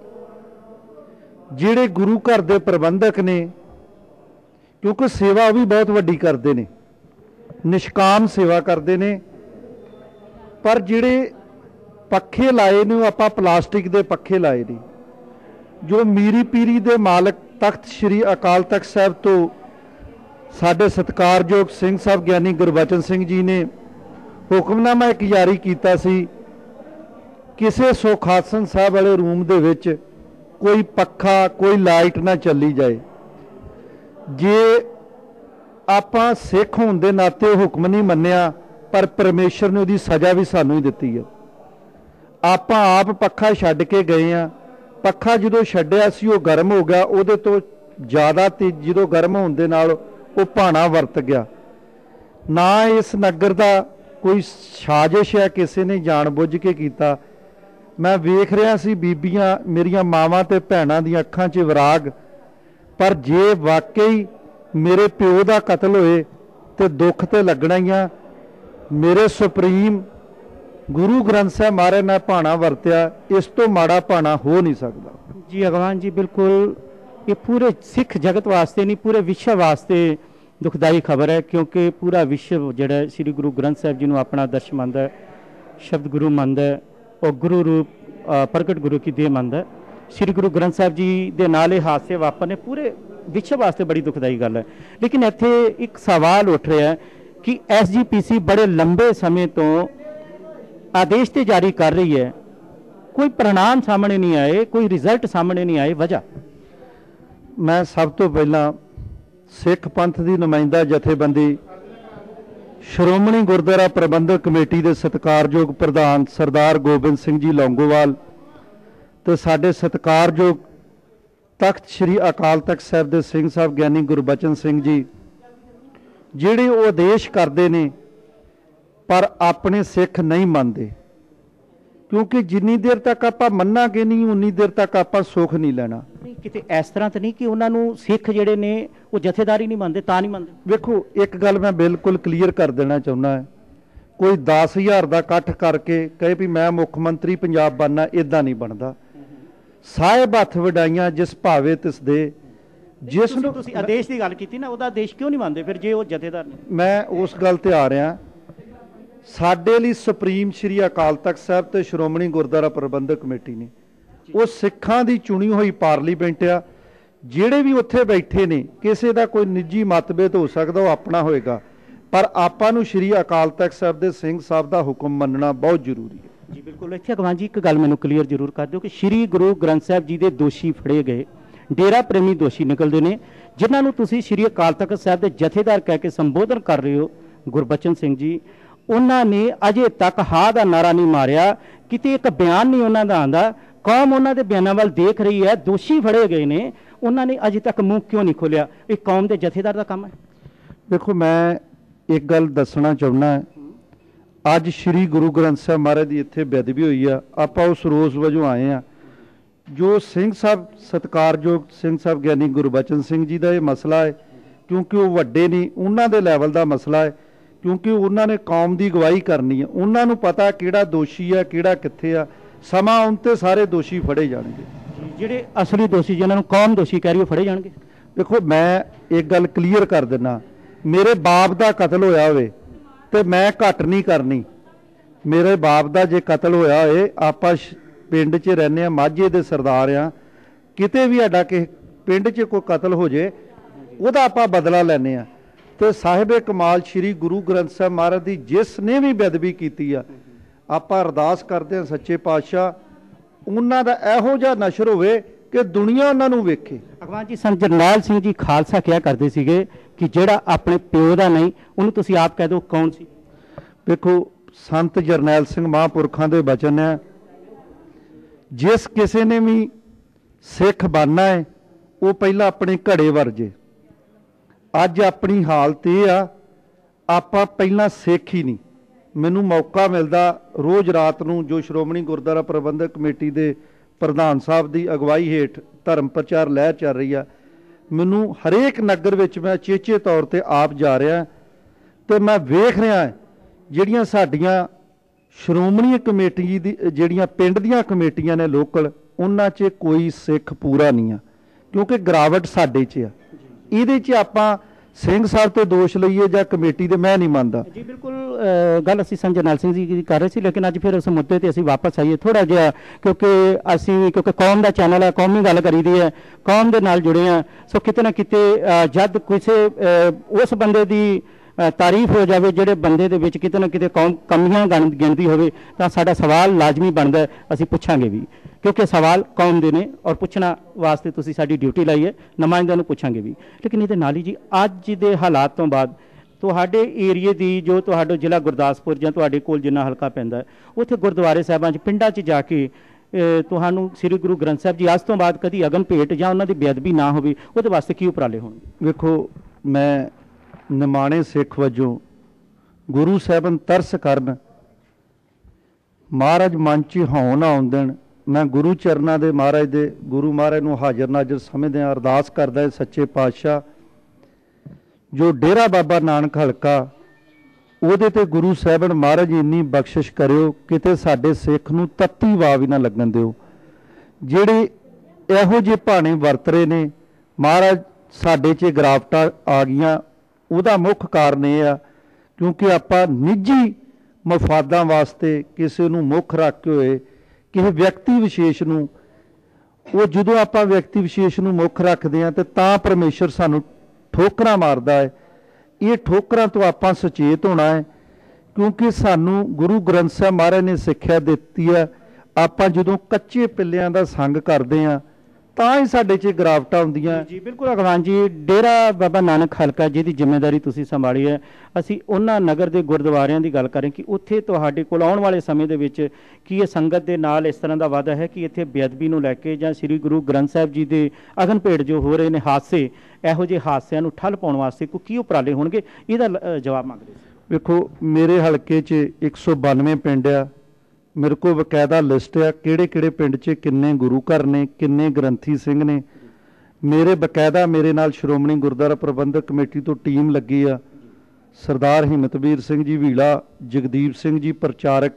ਜਿਹੜੇ ਗੁਰੂ ਘਰ ਦੇ ਪ੍ਰਬੰਧਕ ਨੇ, ਕਿਉਂਕਿ ਸੇਵਾ ਉਹ ਵੀ ਬਹੁਤ ਵੱਡੀ ਕਰਦੇ ਨੇ, ਨਿਸ਼ਕਾਮ ਸੇਵਾ ਕਰਦੇ ਨੇ, ਪਰ ਜਿਹੜੇ ਪੱਖੇ ਲਾਏ ਨੇ ਉਹ ਆਪਾਂ ਪਲਾਸਟਿਕ ਦੇ ਪੱਖੇ ਲਾਏ ਨੇ। ਜੋ ਮੀਰੀ ਪੀਰੀ ਦੇ ਮਾਲਕ ਤਖਤ ਸ੍ਰੀ ਅਕਾਲ ਤਖਤ ਸਾਹਿਬ ਤੋਂ ਸਾਡੇ ਸਤਿਕਾਰਯੋਗ ਸਿੰਘ ਸਾਹਿਬ ਗਿਆਨੀ ਗੁਰਬਚਨ ਸਿੰਘ ਜੀ ਨੇ ਹੁਕਮਨਾਮਾ ਇੱਕ ਜਾਰੀ ਕੀਤਾ ਸੀ, ਕਿਸੇ ਸੁਖ ਆਸਣ ਸਾਹਿਬ ਵਾਲੇ ਰੂਮ ਦੇ ਵਿੱਚ ਕੋਈ ਪੱਖਾ, ਕੋਈ ਲਾਈਟ ਨਾ ਚੱਲੀ ਜਾਏ। ਜੇ ਆਪਾਂ ਸਿੱਖ ਹੋਣ ਦੇ ਨਾਤੇ ਉਹ ਹੁਕਮ ਨਹੀਂ ਮੰਨਿਆ, ਪਰ ਪਰਮੇਸ਼ਰ ਨੇ ਉਹਦੀ ਸਜ਼ਾ ਵੀ ਸਾਨੂੰ ਹੀ ਦਿੱਤੀ ਹੈ। ਆਪਾਂ ਆਪ ਪੱਖਾ ਛੱਡ ਕੇ ਗਏ ਆ। ਪੱਖਾ ਜਦੋਂ ਛੱਡਿਆ ਸੀ ਉਹ ਗਰਮ ਹੋ ਗਿਆ, ਉਹਦੇ ਤੋਂ ਜ਼ਿਆਦਾ ਤੇ ਜਦੋਂ ਗਰਮ ਹੋਣ ਦੇ ਨਾਲ ਉਹ ਭਾਣਾ ਵਰਤ ਗਿਆ। ਨਾ ਇਸ ਨਗਰ ਦਾ ਕੋਈ ਸਾਜ਼ਿਸ਼ ਹੈ, ਕਿਸੇ ਨੇ ਜਾਣਬੁੱਝ ਕੇ ਕੀਤਾ। ਮੈਂ ਵੇਖ ਰਿਹਾ ਸੀ ਬੀਬੀਆਂ ਮੇਰੀਆਂ ਮਾਵਾਂ ਤੇ ਭੈਣਾਂ ਦੀਆਂ ਅੱਖਾਂ 'ਚ ਵਿਰਾਗ, ਪਰ ਜੇ ਵਾਕਈ ਮੇਰੇ ਪਿਓ ਦਾ ਕਤਲ ਹੋਏ ਤੇ ਦੁੱਖ ਤੇ ਲੱਗਣਾ ਹੀ ਆ। ਮੇਰੇ ਸੁਪਰੀਮ ਗੁਰੂ ਗ੍ਰੰਥ ਸਾਹਿਬ ਮਹਾਰਾਜ ਨੇ ਭਾਣਾ ਵਰਤਿਆ, ਇਸ ਤੋਂ ਮਾੜਾ ਭਾਣਾ ਹੋ ਨਹੀਂ ਸਕਦਾ। ਜੀ ਅਗਵਾਨ ਜੀ, ਬਿਲਕੁਲ ਇਹ ਪੂਰੇ ਸਿੱਖ ਜਗਤ ਵਾਸਤੇ ਨਹੀਂ, ਪੂਰੇ ਵਿਸ਼ਵ ਵਾਸਤੇ ਦੁਖਦਾਈ ਖਬਰ ਹੈ, ਕਿਉਂਕਿ ਪੂਰਾ ਵਿਸ਼ਵ ਜਿਹੜਾ ਸ੍ਰੀ ਗੁਰੂ ਗ੍ਰੰਥ ਸਾਹਿਬ ਜੀ ਨੂੰ ਆਪਣਾ ਆਦਰਸ਼ ਮੰਨਦਾ ਹੈ, ਸ਼ਬਦ ਗੁਰੂ ਮੰਨਦਾ ਹੈ, ਉਹ ਗੁਰੂ ਰੂਪ ਪ੍ਰਗਟ ਗੁਰੂ ਕੀ ਦੇਹ ਮੰਨਦਾ ਹੈ। ਸ੍ਰੀ ਗੁਰੂ ਗ੍ਰੰਥ ਸਾਹਿਬ ਜੀ ਦੇ ਨਾਲ ਇਹ ਹਾਦਸੇ ਵਾਪਰਨੇ ਪੂਰੇ ਵਿਸ਼ਵ ਵਾਸਤੇ ਬੜੀ ਦੁਖਦਾਈ ਗੱਲ ਹੈ। ਲੇਕਿਨ ਇੱਥੇ ਇੱਕ ਸਵਾਲ ਉੱਠ ਰਿਹਾ ਹੈ ਕਿ ਐਸ ਜੀ ਪੀ ਸੀ ਬੜੇ ਲੰਬੇ ਸਮੇਂ ਤੋਂ ਆਦੇਸ਼ ਤੇ ਜਾਰੀ ਕਰ ਰਹੀ ਹੈ, ਕੋਈ परिणाम ਸਾਹਮਣੇ ਨਹੀਂ ਆਏ, ਕੋਈ ਰਿਜ਼ਲਟ ਸਾਹਮਣੇ ਨਹੀਂ ਆਏ। ਵਜ੍ਹਾ ਮੈਂ ਸਭ ਤੋਂ ਪਹਿਲਾਂ ਸਿੱਖ ਪੰਥ ਦੀ ਨੁਮਾਇੰਦਾ ਜਥੇਬੰਦੀ ਸ਼੍ਰੋਮਣੀ ਗੁਰਦੁਆਰਾ ਪ੍ਰਬੰਧਕ ਕਮੇਟੀ ਦੇ ਸਤਿਕਾਰਯੋਗ ਪ੍ਰਧਾਨ ਸਰਦਾਰ ਗੋਬਿੰਦ ਸਿੰਘ ਜੀ ਲੌਂਗੋਵਾਲ ਤੇ ਸਾਡੇ ਸਤਿਕਾਰਯੋਗ ਤਖਤ ਸ੍ਰੀ ਅਕਾਲ ਤਖਤ ਸਾਹਿਬ ਦੇ ਸਿੰਘ ਸਾਹਿਬ ਗਿਆਨੀ ਗੁਰਬਚਨ ਸਿੰਘ ਜੀ, ਜਿਹੜੇ ਉਹ ਆਦੇਸ਼ ਕਰਦੇ ਨੇ ਪਰ ਆਪਣੇ ਸਿੱਖ ਨਹੀਂ ਮੰਨਦੇ, ਕਿਉਂਕਿ ਜਿੰਨੀ ਦੇਰ ਤੱਕ ਆਪਾਂ ਮੰਨਾਂਗੇ ਨਹੀਂ ਉਨੀ ਦੇਰ ਤੱਕ ਆਪਾਂ ਸੁੱਖ ਨਹੀਂ ਲੈਣਾ। ਕਿਤੇ ਇਸ ਤਰ੍ਹਾਂ ਤਾਂ ਨਹੀਂ ਕਿ ਉਹਨਾਂ ਨੂੰ ਸਿੱਖ ਜਿਹੜੇ ਨੇ ਉਹ ਜਥੇਦਾਰੀ ਨਹੀਂ ਮੰਨਦੇ, ਤਾਂ ਨਹੀਂ ਮੰਨਦੇ? ਵੇਖੋ, ਇੱਕ ਗੱਲ ਮੈਂ ਬਿਲਕੁਲ ਕਲੀਅਰ ਕਰ ਦੇਣਾ ਚਾਹੁੰਦਾ ਹੈ, ਕੋਈ ਦਸ ਹਜ਼ਾਰ ਦਾ ਇਕੱਠ ਕਰਕੇ ਕਹੇ ਵੀ ਮੈਂ ਮੁੱਖ ਮੰਤਰੀ ਪੰਜਾਬ ਬਣਨਾ, ਇਦਾਂ ਨਹੀਂ ਬਣਦਾ। ਸਾਹਿਬ ਹੱਥ ਵਡਾਈਆਂ ਜਿਸ ਭਾਵੇ ਤਿਸ ਦੇ, ਜਿਸ ਨੂੰ ਤੁਸੀਂ ਆਦੇਸ਼ ਦੀ ਗੱਲ ਕੀਤੀ ਨਾ, ਉਹਦਾ ਆਦੇਸ਼ ਕਿਉਂ ਨਹੀਂ ਮੰਨਦੇ ਫਿਰ ਜੇ ਉਹ ਜਥੇਦਾਰ ਨੇ? ਮੈਂ ਉਸ ਗੱਲ ਤੇ ਆ ਰਿਹਾ। ਸਾਡੇ ਲਈ ਸੁਪਰੀਮ ਸ੍ਰੀ ਅਕਾਲ ਤਖਤ ਸਾਹਿਬ ਤੇ ਸ਼੍ਰੋਮਣੀ ਗੁਰਦੁਆਰਾ ਪ੍ਰਬੰਧਕ ਕਮੇਟੀ ਨੇ, ਉਹ ਸਿੱਖਾਂ ਦੀ ਚੁਣੀ ਹੋਈ ਪਾਰਲੀਮੈਂਟ ਆ। ਜਿਹੜੇ ਵੀ ਉੱਥੇ ਬੈਠੇ ਨੇ, ਕਿਸੇ ਦਾ ਕੋਈ ਨਿੱਜੀ ਮਤਭੇਦ ਹੋ ਸਕਦਾ, ਉਹ ਆਪਣਾ ਹੋਏਗਾ, ਪਰ ਆਪਾਂ ਨੂੰ ਸ੍ਰੀ ਅਕਾਲ ਤਖਤ ਸਾਹਿਬ ਦੇ ਸਿੰਘ ਸਾਹਿਬ ਦਾ ਹੁਕਮ ਮੰਨਣਾ ਬਹੁਤ ਜ਼ਰੂਰੀ ਹੈ। ਜੀ ਬਿਲਕੁਲ। ਇੱਥੇ ਅਗਵਾਨ ਜੀ ਇੱਕ ਗੱਲ ਮੈਨੂੰ ਕਲੀਅਰ ਜ਼ਰੂਰ ਕਰ ਦਿਓ ਕਿ ਸ੍ਰੀ ਗੁਰੂ ਗ੍ਰੰਥ ਸਾਹਿਬ ਜੀ ਦੇ ਦੋਸ਼ੀ ਫੜੇ ਗਏ, ਡੇਰਾ ਪ੍ਰੇਮੀ ਦੋਸ਼ੀ ਨਿਕਲਦੇ ਨੇ, ਜਿਨ੍ਹਾਂ ਨੂੰ ਤੁਸੀਂ ਸ੍ਰੀ ਅਕਾਲ ਤਖਤ ਸਾਹਿਬ ਦੇ ਜਥੇਦਾਰ ਕਹਿ ਕੇ ਸੰਬੋਧਨ ਕਰ ਰਹੇ ਹੋ ਗੁਰਬਚਨ ਸਿੰਘ ਜੀ, ਉਹਨਾਂ ਨੇ ਅਜੇ ਤੱਕ ਹਾਂ ਦਾ ਨਾਰਾ ਨਹੀਂ ਮਾਰਿਆ, ਕਿਤੇ ਇੱਕ ਬਿਆਨ ਨਹੀਂ ਉਹਨਾਂ ਦਾ ਆਂਦਾ। ਕੌਮ ਉਹਨਾਂ ਦੇ ਬਿਆਨਾਂ ਵੱਲ ਦੇਖ ਰਹੀ ਹੈ, ਦੋਸ਼ੀ ਫੜੇ ਗਏ ਨੇ, ਉਹਨਾਂ ਨੇ ਅਜੇ ਤੱਕ ਮੂੰਹ ਕਿਉਂ ਨਹੀਂ ਖੋਲਿਆ? ਇਹ ਕੌਮ ਦੇ ਜਥੇਦਾਰ ਦਾ ਕੰਮ ਹੈ। ਦੇਖੋ, ਮੈਂ ਇੱਕ ਗੱਲ ਦੱਸਣਾ ਚਾਹੁੰਦਾ, ਅੱਜ ਸ੍ਰੀ ਗੁਰੂ ਗ੍ਰੰਥ ਸਾਹਿਬ ਮਹਾਰਾਜ ਦੀ ਇੱਥੇ ਬੇਅਦਬੀ ਹੋਈ ਆ, ਆਪਾਂ ਉਸ ਰੋਸ ਵਜੋਂ ਆਏ ਆ। ਜੋ ਸਿੰਘ ਸਾਹਿਬ ਸਤਿਕਾਰਯੋਗ ਸਿੰਘ ਸਾਹਿਬ ਗਿਆਨੀ ਗੁਰਬਚਨ ਸਿੰਘ ਜੀ ਦਾ ਇਹ ਮਸਲਾ ਹੈ, ਕਿਉਂਕਿ ਉਹ ਵੱਡੇ ਨਹੀਂ, ਉਹਨਾਂ ਦੇ ਲੈਵਲ ਦਾ ਮਸਲਾ ਹੈ, ਕਿਉਂਕਿ ਉਹਨਾਂ ਨੇ ਕੌਮ ਦੀ ਅਗਵਾਈ ਕਰਨੀ ਹੈ, ਉਹਨਾਂ ਨੂੰ ਪਤਾ ਕਿਹੜਾ ਦੋਸ਼ੀ ਆ ਕਿਹੜਾ ਕਿੱਥੇ ਆ। ਸਮਾਂ ਆਉਣ ਤੇ ਸਾਰੇ ਦੋਸ਼ੀ ਫੜੇ ਜਾਣਗੇ। ਜਿਹੜੇ ਅਸਲੀ ਦੋਸ਼ੀ ਜਿਹਨਾਂ ਨੂੰ ਕੌਮ ਦੋਸ਼ੀ ਕਹਿ ਰਹੀ ਉਹ ਫੜੇ ਜਾਣਗੇ। ਦੇਖੋ, ਮੈਂ ਇੱਕ ਗੱਲ ਕਲੀਅਰ ਕਰ ਦਿੰਦਾ, ਮੇਰੇ ਬਾਪ ਦਾ ਕਤਲ ਹੋਇਆ ਹੋਵੇ ਤੇ ਮੈਂ ਘੱਟ ਨਹੀਂ ਕਰਨੀ। ਮੇਰੇ ਬਾਪ ਦਾ ਜੇ ਕਤਲ ਹੋਇਆ ਹੋਏ, ਆਪਾਂ ਪਿੰਡ 'ਚ ਰਹਿੰਦੇ ਹਾਂ, ਮਾਝੇ ਦੇ ਸਰਦਾਰ ਆ, ਕਿਤੇ ਵੀ ਸਾਡਾ ਕਿਸੇ ਪਿੰਡ 'ਚ ਕੋਈ ਕਤਲ ਹੋ ਜੇ ਉਹਦਾ ਆਪਾਂ ਬਦਲਾ ਲੈਂਦੇ ਹਾਂ। ਤੇ ਸਾਹਿਬੇ ਕਮਾਲ ਸ੍ਰੀ ਗੁਰੂ ਗ੍ਰੰਥ ਸਾਹਿਬ ਮਹਾਰਾਜ ਦੀ ਜਿਸ ਨੇ ਵੀ ਬੇਅਦਬੀ ਕੀਤੀ ਆ, ਆਪਾਂ ਅਰਦਾਸ ਕਰਦੇ ਹਾਂ ਸੱਚੇ ਪਾਤਸ਼ਾਹ ਉਹਨਾਂ ਦਾ ਇਹੋ ਜਿਹਾ ਨਸ਼ਰ ਹੋਵੇ ਕਿ ਦੁਨੀਆ ਉਹਨਾਂ ਨੂੰ ਵੇਖੇ। ਅਗਵਾਨ ਜੀ, ਸੰਤ ਜਰਨੈਲ ਸਿੰਘ ਜੀ ਖਾਲਸਾ ਕਿਹਾ ਕਰਦੇ ਸੀਗੇ ਕਿ ਜਿਹੜਾ ਆਪਣੇ ਪਿਓ ਦਾ ਨਹੀਂ ਉਹਨੂੰ ਤੁਸੀਂ ਆਪ ਕਹਿ ਦਿਓ, ਕੌਣ ਸੀ? ਵੇਖੋ, ਸੰਤ ਜਰਨੈਲ ਸਿੰਘ ਮਹਾਂਪੁਰਖਾਂ ਦੇ ਬਚਨ ਹੈ, ਜਿਸ ਕਿਸੇ ਨੇ ਵੀ ਸਿੱਖ ਬਣਨਾ ਹੈ ਉਹ ਪਹਿਲਾਂ ਆਪਣੇ ਘੜੇ ਵਰਜੇ। ਅੱਜ ਆਪਣੀ ਹਾਲਤ ਇਹ ਆ, ਆਪਾਂ ਪਹਿਲਾਂ ਸਿੱਖ ਹੀ ਨਹੀਂ। ਮੈਨੂੰ ਮੌਕਾ ਮਿਲਦਾ ਰੋਜ਼ ਰਾਤ ਨੂੰ, ਜੋ ਸ਼੍ਰੋਮਣੀ ਗੁਰਦੁਆਰਾ ਪ੍ਰਬੰਧਕ ਕਮੇਟੀ ਦੇ ਪ੍ਰਧਾਨ ਸਾਹਿਬ ਦੀ ਅਗਵਾਈ ਹੇਠ ਧਰਮ ਪ੍ਰਚਾਰ ਲਹਿਰ ਚੱਲ ਰਹੀ ਆ, ਮੈਨੂੰ ਹਰੇਕ ਨਗਰ ਵਿੱਚ ਮੈਂ ਚੇਚੇ ਤੌਰ ਤੇ ਆਪ ਜਾ ਰਿਹਾ ਤੇ ਮੈਂ ਵੇਖ ਰਿਹਾ ਜਿਹੜੀਆਂ ਸਾਡੀਆਂ ਸ਼੍ਰੋਮਣੀ ਕਮੇਟੀ ਦੀ ਜਿਹੜੀਆਂ ਪਿੰਡ ਦੀਆਂ ਕਮੇਟੀਆਂ ਨੇ ਲੋਕਲ, ਉਹਨਾਂ 'ਚ ਕੋਈ ਸਿੱਖ ਪੂਰਾ ਨਹੀਂ ਆ, ਕਿਉਂਕਿ ਗਿਰਾਵਟ ਸਾਡੇ 'ਚ ਆ। ਇਹਦੇ 'ਚ ਆਪਾਂ ਸਿੰਘ ਸਾਹਿਬ ਤੇ ਦੋਸ਼ ਲਈਏ ਜਾਂ ਕਮੇਟੀ ਦੇ, ਮੈਂ ਨਹੀਂ ਮੰਨਦਾ। ਜੀ ਬਿਲਕੁਲ, ਗੱਲ ਅਸੀਂ ਸੰਤ ਜਰਨੈਲ ਸਿੰਘ ਜੀ ਦੀ ਕਰ ਰਹੇ ਸੀ, ਲੇਕਿਨ ਅੱਜ ਫਿਰ ਉਸ ਮੁੱਦੇ ਤੇ ਅਸੀਂ ਵਾਪਸ ਆਈਏ ਥੋੜਾ ਜਿਹਾ, ਕਿਉਂਕਿ ਅਸੀਂ ਕਿਉਂਕਿ ਕੌਮ ਦਾ ਚੈਨਲ ਹੈ, ਕੌਮੀ ਗੱਲ ਕਰੀਦੀ ਹੈ, ਕੌਮ ਦੇ ਨਾਲ ਜੁੜੇ ਹਾਂ। ਸੋ ਕਿਤੇ ਨਾ ਕਿਤੇ ਜਦ ਕਿਸੇ ਉਸ ਬੰਦੇ ਦੀ ਤਾਰੀਫ ਹੋ ਜਾਵੇ ਜਿਹੜੇ ਬੰਦੇ ਦੇ ਵਿੱਚ ਕਿਤੇ ਨਾ ਕਿਤੇ ਕੌਮ ਕਮੀਆਂ ਗਿਣਦੀ ਹੋਵੇ, ਤਾਂ ਸਾਡਾ ਸਵਾਲ ਲਾਜ਼ਮੀ ਬਣਦਾ, ਅਸੀਂ ਪੁੱਛਾਂਗੇ ਵੀ, ਕਿਉਂਕਿ ਸਵਾਲ ਕੌਮ ਦੇ ਨੇ ਔਰ ਪੁੱਛਣਾ ਵਾਸਤੇ ਤੁਸੀਂ ਸਾਡੀ ਡਿਊਟੀ ਲਾਈ ਹੈ, ਨੁਮਾਇੰਦਿਆਂ ਨੂੰ ਪੁੱਛਾਂਗੇ ਵੀ। ਲੇਕਿਨ ਇਹਦੇ ਨਾਲ ਹੀ ਜੀ, ਅੱਜ ਦੇ ਹਾਲਾਤ ਤੋਂ ਬਾਅਦ ਤੁਹਾਡੇ ਏਰੀਏ ਦੀ, ਜੋ ਤੁਹਾਡਾ ਜ਼ਿਲ੍ਹਾ ਗੁਰਦਾਸਪੁਰ ਜਾਂ ਤੁਹਾਡੇ ਕੋਲ ਜਿੰਨਾ ਹਲਕਾ ਪੈਂਦਾ ਹੈ, ਉੱਥੇ ਗੁਰਦੁਆਰੇ ਸਾਹਿਬਾਂ 'ਚ ਪਿੰਡਾਂ 'ਚ ਜਾ ਕੇ ਤੁਹਾਨੂੰ ਸ੍ਰੀ ਗੁਰੂ ਗ੍ਰੰਥ ਸਾਹਿਬ ਜੀ ਅੱਜ ਤੋਂ ਬਾਅਦ ਕਦੀ ਅਗਨ ਭੇਟ ਜਾਂ ਉਹਨਾਂ ਦੀ ਬੇਅਦਬੀ ਨਾ ਹੋਵੇ, ਉਹਦੇ ਵਾਸਤੇ ਕੀ ਉਪਰਾਲੇ ਹੋਣਗੇ? ਵੇਖੋ, ਮੈਂ ਨਿਮਾਣੇ ਸਿੱਖ ਵਜੋਂ ਗੁਰੂ ਸਾਹਿਬਾਨ ਤਰਸ ਕਰਨ, ਮਹਾਰਾਜ ਮਨ 'ਚ ਹੋਂ ਨਾ ਆਉਣ ਦੇਣ, ਮੈਂ ਗੁਰੂ ਚਰਨਾਂ ਦੇ ਮਹਾਰਾਜ ਦੇ ਗੁਰੂ ਮਹਾਰਾਜ ਨੂੰ ਹਾਜ਼ਰ ਨਾਜ਼ਰ ਸਮਝਦੇ ਹਾਂ, ਅਰਦਾਸ ਕਰਦਾ ਸੱਚੇ ਪਾਤਸ਼ਾਹ ਜੋ ਡੇਰਾ ਬਾਬਾ ਨਾਨਕ ਹਲਕਾ, ਉਹਦੇ ਤੇ ਗੁਰੂ ਸਾਹਿਬਾਨ ਮਹਾਰਾਜ ਇੰਨੀ ਬਖਸ਼ਿਸ਼ ਕਰਿਓ, ਕਿਤੇ ਸਾਡੇ ਸਿੱਖ ਨੂੰ ਤੱਤੀ ਵਾਹ ਵੀ ਨਾ ਲੱਗਣ ਦਿਓ। ਜਿਹੜੇ ਇਹੋ ਜਿਹੇ ਭਾਣੇ ਵਰਤ ਰਹੇ ਨੇ, ਮਹਾਰਾਜ ਸਾਡੇ 'ਚ ਗਿਰਾਵਟਾਂ ਆ ਗਈਆਂ, ਉਹਦਾ ਮੁੱਖ ਕਾਰਨ ਇਹ ਆ ਕਿਉਂਕਿ ਆਪਾਂ ਨਿੱਜੀ ਮਫਾਦਾਂ ਵਾਸਤੇ ਕਿਸੇ ਨੂੰ ਮੁੱਖ ਰੱਖ ਕੇ ਹੋਏ, ਕਿਸੇ ਵਿਅਕਤੀ ਵਿਸ਼ੇਸ਼ ਨੂੰ, ਉਹ ਜਦੋਂ ਆਪਾਂ ਵਿਅਕਤੀ ਵਿਸ਼ੇਸ਼ ਨੂੰ ਮੁੱਖ ਰੱਖਦੇ ਹਾਂ ਤੇ ਤਾਂ ਪਰਮੇਸ਼ਰ ਸਾਨੂੰ ਠੋਕਰਾਂ ਮਾਰਦਾ ਹੈ। ਇਹ ਠੋਕਰਾਂ ਤੋਂ ਆਪਾਂ ਸੁਚੇਤ ਹੋਣਾ ਹੈ, ਕਿਉਂਕਿ ਸਾਨੂੰ ਗੁਰੂ ਗ੍ਰੰਥ ਸਾਹਿਬ ਮਹਾਰਾਜ ਨੇ ਸਿੱਖਿਆ ਦਿੱਤੀ ਹੈ, ਆਪਾਂ ਜਦੋਂ ਕੱਚੇ ਪਿੱਲਿਆਂ ਦਾ ਸੰਗ ਕਰਦੇ ਹਾਂ ਤਾਂ ਹੀ ਸਾਡੇ 'ਚ ਗਿਰਾਵਟਾਂ ਆਉਂਦੀਆਂ। ਜੀ ਬਿਲकुल ਅਗਵਾਨ ਜੀ, ਡੇਰਾ ਬਾਬਾ ਨਾਨਕ ਹਲਕਾ ਜਿਹਦੀ ਜ਼ਿੰਮੇਵਾਰੀ ਤੁਸੀਂ ਸੰਭਾਲੀ ਹੈ, ਅਸੀਂ ਉਹਨਾਂ ਨਗਰ ਦੇ ਗੁਰਦੁਆਰਿਆਂ ਦੀ ਗੱਲ ਕरें ਕਿ ਉੱਥੇ ਤੁਹਾਡੇ ਕੋਲ ਆਉਣ ਵਾਲੇ ਸਮੇਂ ਦੇ ਵਿੱਚ ਕੀ ਇਹ ਸੰਗਤ ਦੇ ਨਾਲ ਇਸ ਤਰ੍ਹਾਂ ਦਾ ਵਾਅਦਾ ਹੈ ਕਿ ਇੱਥੇ ਬੇਅਦਬੀ ਨੂੰ ਲੈ ਕੇ ਜਾਂ ਸ੍ਰੀ ਗੁਰੂ ਗ੍ਰੰਥ ਸਾਹਿਬ ਜੀ ਦੇ ਅਗਨ ਭੇਟ ਜੋ ਹੋ ਰਹੇ ਨੇ ਹਾਦਸੇ, ਇਹੋ ਜਿਹੇ ਹਾਦਸਿਆਂ ਨੂੰ ਠੱਲ ਪਾਉਣ ਵਾਸਤੇ ਕੋਈ ਕੀ ਉਪਰਾਲੇ ਹੋਣਗੇ, ਇਹਦਾ ਅ, ਜਵਾਬ ਮੰਗਦੇ ਸੀ। ਵੇਖੋ ਮੇਰੇ ਹਲਕੇ 'ਚ ਇੱਕ ਸੌ ਬਾਨਵੇਂ ਪਿੰਡ ਆ, ਮੇਰੇ ਕੋਲ ਬਕਾਇਦਾ ਲਿਸਟ ਆ ਕਿਹੜੇ ਕਿਹੜੇ ਪਿੰਡ 'ਚ ਕਿੰਨੇ ਗੁਰੂ ਘਰ ਨੇ, ਕਿੰਨੇ ਗ੍ਰੰਥੀ ਸਿੰਘ ਨੇ। ਮੇਰੇ ਬਕਾਇਦਾ ਮੇਰੇ ਨਾਲ ਸ਼੍ਰੋਮਣੀ ਗੁਰਦੁਆਰਾ ਪ੍ਰਬੰਧਕ ਕਮੇਟੀ ਤੋਂ ਟੀਮ ਲੱਗੀ ਆ, ਸਰਦਾਰ ਹਿੰਮਤਵੀਰ ਸਿੰਘ ਜੀ ਵੀਲਾ, ਜਗਦੀਪ ਸਿੰਘ ਜੀ ਪ੍ਰਚਾਰਕ,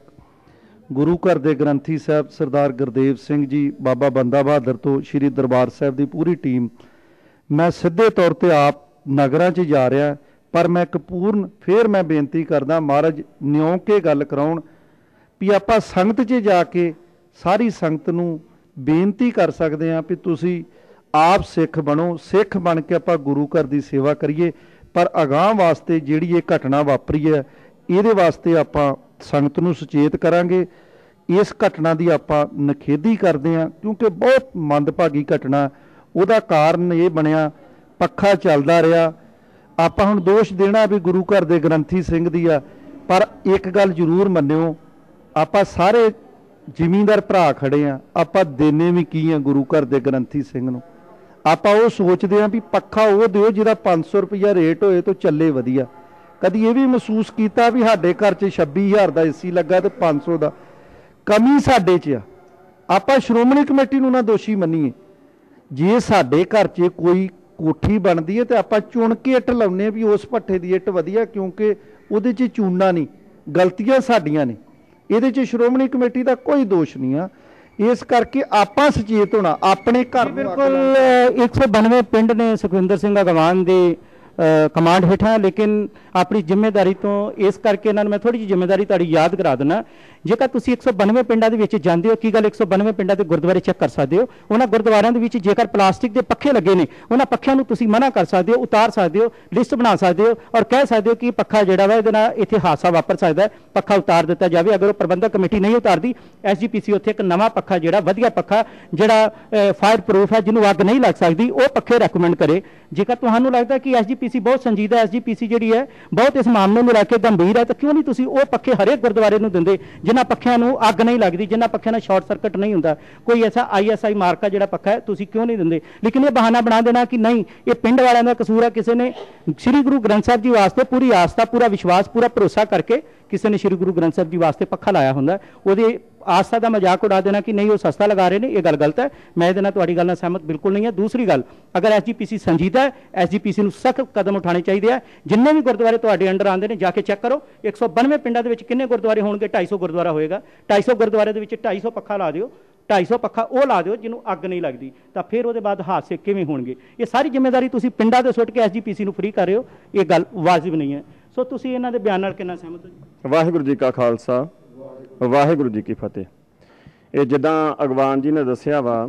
ਗੁਰੂ ਘਰ ਦੇ ਗ੍ਰੰਥੀ ਸਾਹਿਬ ਸਰਦਾਰ ਗੁਰਦੇਵ ਸਿੰਘ ਜੀ, ਬਾਬਾ ਬੰਦਾ ਬਹਾਦਰ ਤੋਂ ਸ਼੍ਰੀ ਦਰਬਾਰ ਸਾਹਿਬ ਦੀ ਪੂਰੀ ਟੀਮ। ਮੈਂ ਸਿੱਧੇ ਤੌਰ 'ਤੇ ਆਪ ਨਗਰਾਂ 'ਚ ਜਾ ਰਿਹਾ, ਪਰ ਮੈਂ ਇੱਕ ਪੂਰਨ ਫਿਰ ਮੈਂ ਬੇਨਤੀ ਕਰਦਾ ਮਹਾਰਾਜ ਨਿਉ ਕੇ ਗੱਲ ਕਰਾਉਣ ਵੀ ਆਪਾਂ ਸੰਗਤ 'ਚ ਜਾ ਕੇ ਸਾਰੀ ਸੰਗਤ ਨੂੰ ਬੇਨਤੀ ਕਰ ਸਕਦੇ ਹਾਂ ਵੀ ਤੁਸੀਂ ਆਪ ਸਿੱਖ ਬਣੋ, ਸਿੱਖ ਬਣ ਕੇ ਆਪਾਂ ਗੁਰੂ ਘਰ ਦੀ ਸੇਵਾ ਕਰੀਏ। ਪਰ ਅਗਾਂਹ ਵਾਸਤੇ ਜਿਹੜੀ ਇਹ ਘਟਨਾ ਵਾਪਰੀ ਹੈ ਇਹਦੇ ਵਾਸਤੇ ਆਪਾਂ ਸੰਗਤ ਨੂੰ ਸੁਚੇਤ ਕਰਾਂਗੇ। ਇਸ ਘਟਨਾ ਦੀ ਆਪਾਂ ਨਿਖੇਧੀ ਕਰਦੇ ਹਾਂ ਕਿਉਂਕਿ ਬਹੁਤ ਮੰਦਭਾਗੀ ਘਟਨਾ, ਉਹਦਾ ਕਾਰਨ ਇਹ ਬਣਿਆ ਪੱਖਾ ਚੱਲਦਾ ਰਿਹਾ। ਆਪਾਂ ਹੁਣ ਦੋਸ਼ ਦੇਣਾ ਵੀ ਗੁਰੂ ਘਰ ਦੇ ਗ੍ਰੰਥੀ ਸਿੰਘ ਦੀ ਆ, ਪਰ ਇੱਕ ਗੱਲ ਜ਼ਰੂਰ ਮੰਨਿਓ, ਆਪਾਂ ਸਾਰੇ ਜ਼ਿਮੀਂਦਾਰ ਭਰਾ ਖੜੇ ਆ, ਆਪਾਂ ਦੇਣੇ ਵੀ ਕੀ ਆ ਗੁਰੂ ਘਰ ਦੇ ਗ੍ਰੰਥੀ ਸਿੰਘ ਨੂੰ। ਆਪਾਂ ਉਹ ਸੋਚਦੇ ਆ ਵੀ ਪੱਖਾ ਉਹ ਦਿਓ ਜਿਹਦਾ ਪੰਜ ਸੌ ਰੁਪਈਆ ਰੇਟ ਹੋਏ ਤਾਂ ਚੱਲੇ ਵਧੀਆ। ਕਦੀ ਇਹ ਵੀ ਮਹਿਸੂਸ ਕੀਤਾ ਵੀ ਸਾਡੇ ਘਰ 'ਚ ਛੱਬੀ ਹਜ਼ਾਰ ਦਾ ਏਸੀ ਲੱਗਾ ਤੇ ਪੰਜ ਸੌ ਦਾ, ਕਮੀ ਸਾਡੇ 'ਚ ਆ। ਆਪਾਂ ਸ਼੍ਰੋਮਣੀ ਕਮੇਟੀ ਨੂੰ ਨਾ ਦੋਸ਼ੀ ਮੰਨੀਏ। ਜੇ ਸਾਡੇ ਘਰ 'ਚ ਕੋਈ ਕੋਠੀ ਬਣਦੀ ਹੈ ਤੇ ਆਪਾਂ ਚੁਣ ਕੇ ਇੱਟ ਲਾਉਂਦੇ ਵੀ ਉਸ ਭੱਠੇ ਦੀ ਇੱਟ ਵਧੀਆ, ਕਿਉਂਕਿ ਉਹਦੇ 'ਚ ਚੂਨਾ ਨਹੀਂ, ਗਲਤੀਆਂ ਸਾਡੀਆਂ ਨੇ। ਇਹਦੇ 'ਚ ਸ਼੍ਰੋਮਣੀ ਕਮੇਟੀ ਦਾ ਕੋਈ ਦੋਸ਼ ਨਹੀਂ ਆ। ਇਸ ਕਰਕੇ ਆਪਾਂ ਸੁਚੇਤ ਹੋਣਾ ਆਪਣੇ ਘਰ। ਬਿਲਕੁਲ ਇੱਕ ਸੌ ਬਾਨਵੇਂ ਪਿੰਡ ਨੇ ਸੁਖਵਿੰਦਰ ਸਿੰਘ ਅਗਵਾਨ ਦੇ ਕਮਾਂਡ ਹੇਠਾਂ, ਲੇਕਿਨ ਆਪਣੀ ਜ਼ਿੰਮੇਵਾਰੀ ਤੋਂ ਇਸ ਕਰਕੇ ਇਹਨਾਂ ਨੂੰ ਮੈਂ ਥੋੜੀ ਜਿਹੀ ਜ਼ਿੰਮੇਵਾਰੀ ਤੁਹਾਡੀ ਯਾਦ ਕਰਾ ਦਿੰਦਾ। ਜੇਕਰ ਤੁਸੀਂ ਇੱਕ ਸੌ ਬਾਨਵੇਂ ਪਿੰਡਾਂ ਦੇ ਵਿੱਚ ਜਾਂਦੇ ਹੋ, ਕੀ ਗੱਲ ਇੱਕ ਸੌ ਬਾਨਵੇਂ ਪਿੰਡਾਂ ਦੇ ਗੁਰਦੁਆਰੇ ਚੈੱਕ ਕਰ ਸਕਦੇ ਹੋ। ਉਹਨਾਂ ਗੁਰਦੁਆਰਿਆਂ ਦੇ ਵਿੱਚ ਜੇਕਰ ਪਲਾਸਟਿਕ ਦੇ ਪੱਖੇ ਲੱਗੇ ਨੇ, ਉਹਨਾਂ ਪੱਖਿਆਂ ਨੂੰ ਤੁਸੀਂ ਮਨਾ ਕਰ ਸਕਦੇ ਹੋ, ਉਤਾਰ ਸਕਦੇ ਹੋ, ਲਿਸਟ ਬਣਾ ਸਕਦੇ ਹੋ ਔਰ ਕਹਿ ਸਕਦੇ ਹੋ ਕਿ ਪੱਖਾ ਜਿਹੜਾ ਵਾ ਇਹਦੇ ਨਾਲ ਇੱਥੇ ਹਾਦਸਾ ਵਾਪਰ ਸਕਦਾ ਹੈ, ਪੱਖਾ ਉਤਾਰ ਦਿੱਤਾ ਜਾਵੇ। ਅਗਰ ਉਹ ਪ੍ਰਬੰਧਕ ਕਮੇਟੀ ਨਹੀਂ ਉਤਾਰਦੀ, ਐਸ ਜੀ ਪੀ ਸੀ ਉੱਥੇ ਇੱਕ ਨਵਾਂ ਪੱਖਾ ਜਿਹੜਾ ਵਧੀਆ ਪੱਖਾ ਜਿਹੜਾ ਫਾਇਰ ਪ੍ਰੂਫ ਹੈ, ਜਿਹਨੂੰ ਅੱਗ ਨਹੀਂ ਲੱਗ ਸਕਦੀ, ਉਹ ਪੱਖੇ ਰეკਮੈਂਡ ਕਰੇ। ਜੇਕਰ ਤੁਹਾਨੂੰ ਲੱਗਦਾ ਕਿ ਐਸ ਜੀ ਪੀ ਸੀ ਬਹੁਤ ਸੰਜੀਦਾ, ਐਸ ਜੀ ਪੀ ਸੀ ਜਿਹੜੀ ਹੈ ਬਹੁਤ ਇਸ ਮਾਮਲੇ ਨੂੰ ਲੈ ਕੇ ਗੰਭੀਰ ਹੈ, ਤਾਂ ਕਿਉਂ ਨਹੀਂ ਤੁਸੀਂ ਉਹ ਪੱਖੇ ਹਰੇਕ ਗੁਰਦੁਆਰੇ ਨੂੰ ਦਿੰਦੇ ਜਿਨ੍ਹਾਂ ਪੱਖਿਆਂ ਨੂੰ ਅੱਗ ਨਹੀਂ ਲੱਗਦੀ, ਜਿਨ੍ਹਾਂ ਪੱਖਿਆਂ ਨਾਲ ਸ਼ਾਰਟ ਸਰਕਟ ਨਹੀਂ ਹੁੰਦਾ। ਕੋਈ ਐਸਾ ਆਈ ਐਸ ਆਈ ਮਾਰਕਾ ਜਿਹੜਾ ਪੱਖਾ ਹੈ ਤੁਸੀਂ ਕਿਉਂ ਨਹੀਂ ਦਿੰਦੇ? ਲੇਕਿਨ ਇਹ ਬਹਾਨਾ ਬਣਾ ਦੇਣਾ ਕਿ ਨਹੀਂ ਇਹ ਪਿੰਡ ਵਾਲਿਆਂ ਦਾ ਕਸੂਰ ਹੈ। ਕਿਸੇ ਨੇ ਸ੍ਰੀ ਗੁਰੂ ਗ੍ਰੰਥ ਸਾਹਿਬ ਜੀ ਵਾਸਤੇ ਪੂਰੀ ਆਸਥਾ, ਪੂਰਾ ਵਿਸ਼ਵਾਸ, ਪੂਰਾ ਭਰੋਸਾ ਕਰਕੇ ਕਿਸੇ ਨੇ ਸ੍ਰੀ ਗੁਰੂ ਗ੍ਰੰਥ ਸਾਹਿਬ ਜੀ ਵਾਸਤੇ ਪੱਖਾ ਲਾਇਆ ਹੁੰਦਾ, ਉਹਦੇ ਆਸਥਾ ਦਾ ਮਜ਼ਾਕ ਉਡਾ ਦੇਣਾ ਕਿ ਨਹੀਂ ਉਹ ਸਸਤਾ ਲਗਾ ਰਹੇ ਨੇ, ਇਹ ਗੱਲ ਗਲਤ ਹੈ। ਮੈਂ ਇਹਦੇ ਨਾਲ ਤੁਹਾਡੀ ਗੱਲ ਨਾਲ ਸਹਿਮਤ ਬਿਲਕੁਲ ਨਹੀਂ ਹੈ। ਦੂਸਰੀ ਗੱਲ, ਅਗਰ ਐਸ ਜੀ ਪੀ ਸੀ ਸੰਜੀਦਾ ਹੈ, ਐਸ ਜੀ ਪੀ ਸੀ ਨੂੰ ਸਖਤ ਕਦਮ ਉਠਾਉਣੇ ਚਾਹੀਦੇ ਆ। ਜਿੰਨੇ ਵੀ ਗੁਰਦੁਆਰੇ ਤੁਹਾਡੇ ਅੰਡਰ ਆਉਂਦੇ ਨੇ ਜਾ ਕੇ ਚੈੱਕ ਕਰੋ। ਇੱਕ ਸੌ ਬਾਨਵੇਂ ਪਿੰਡਾਂ ਦੇ ਵਿੱਚ ਕਿੰਨੇ ਗੁਰਦੁਆਰੇ ਹੋਣਗੇ? ਢਾਈ ਸੌ ਗੁਰਦੁਆਰਾ ਹੋਏਗਾ। ਢਾਈ ਸੌ ਗੁਰਦੁਆਰੇ ਦੇ ਵਿੱਚ ਢਾਈ ਸੌ ਪੱਖਾ ਲਾ ਦਿਓ, ਢਾਈ ਸੌ ਪੱਖਾ ਉਹ ਲਾ ਦਿਓ ਜਿਹਨੂੰ ਅੱਗ ਨਹੀਂ ਲੱਗਦੀ, ਤਾਂ ਫਿਰ ਉਹਦੇ ਬਾਅਦ ਹਾਦਸੇ ਕਿਵੇਂ ਹੋਣਗੇ? ਇਹ ਸਾਰੀ ਜ਼ਿੰਮੇਵਾਰੀ ਤੁਸੀਂ ਪਿੰਡਾਂ ਦੇ ਸੁੱਟ ਕੇ ਐਸ ਜੀ ਪੀ ਸੀ ਨੂੰ ਫ੍ਰੀ ਕਰ ਰਹੇ ਹੋ, ਇਹ ਗੱਲ ਵਾਜਿਬ ਨਹੀਂ ਹੈ। ਸੋ ਤੁਸੀਂ ਇਹਨਾਂ ਦੇ ਬਿਆਨ ਨਾਲ ਕਿੰਨਾ ਸਹਿਮਤ ਹੋ ਜੀ? ਵਾਹਿਗੁਰੂ ਜੀ ਕਾ ਖਾਲਸਾ, ਵਾਹਿਗੁਰੂ ਜੀ ਕੀ ਫਤਿਹ। ਇਹ ਜਿੱਦਾਂ ਅਗਵਾਨ ਜੀ ਨੇ ਦੱਸਿਆ ਵਾ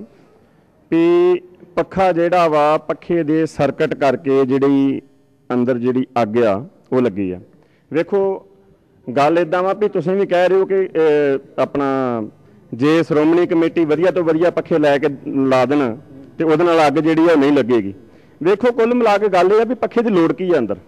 ਵੀ ਪੱਖਾ ਜਿਹੜਾ ਵਾ ਪੱਖੇ ਦੇ ਸਰਕਟ ਕਰਕੇ ਜਿਹੜੀ ਅੰਦਰ ਜਿਹੜੀ ਅੱਗ ਆ ਉਹ ਲੱਗੀ ਆ। ਵੇਖੋ ਗੱਲ ਇੱਦਾਂ ਵਾ ਵੀ ਤੁਸੀਂ ਵੀ ਕਹਿ ਰਹੇ ਹੋ ਕਿ ਆਪਣਾ ਜੇ ਸ਼੍ਰੋਮਣੀ ਕਮੇਟੀ ਵਧੀਆ ਤੋਂ ਵਧੀਆ ਪੱਖੇ ਲੈ ਕੇ ਲਾ ਦੇਣ ਤੇ ਉਹਦੇ ਨਾਲ ਅੱਗ ਜਿਹੜੀ ਆ ਉਹ ਨਹੀਂ ਲੱਗੇਗੀ। ਵੇਖੋ ਕੁੱਲ ਮਿਲਾ ਕੇ ਗੱਲ ਇਹ ਆ ਵੀ ਪੱਖੇ ਦੀ ਲੋੜ ਕੀ ਆ, ਅੰਦਰ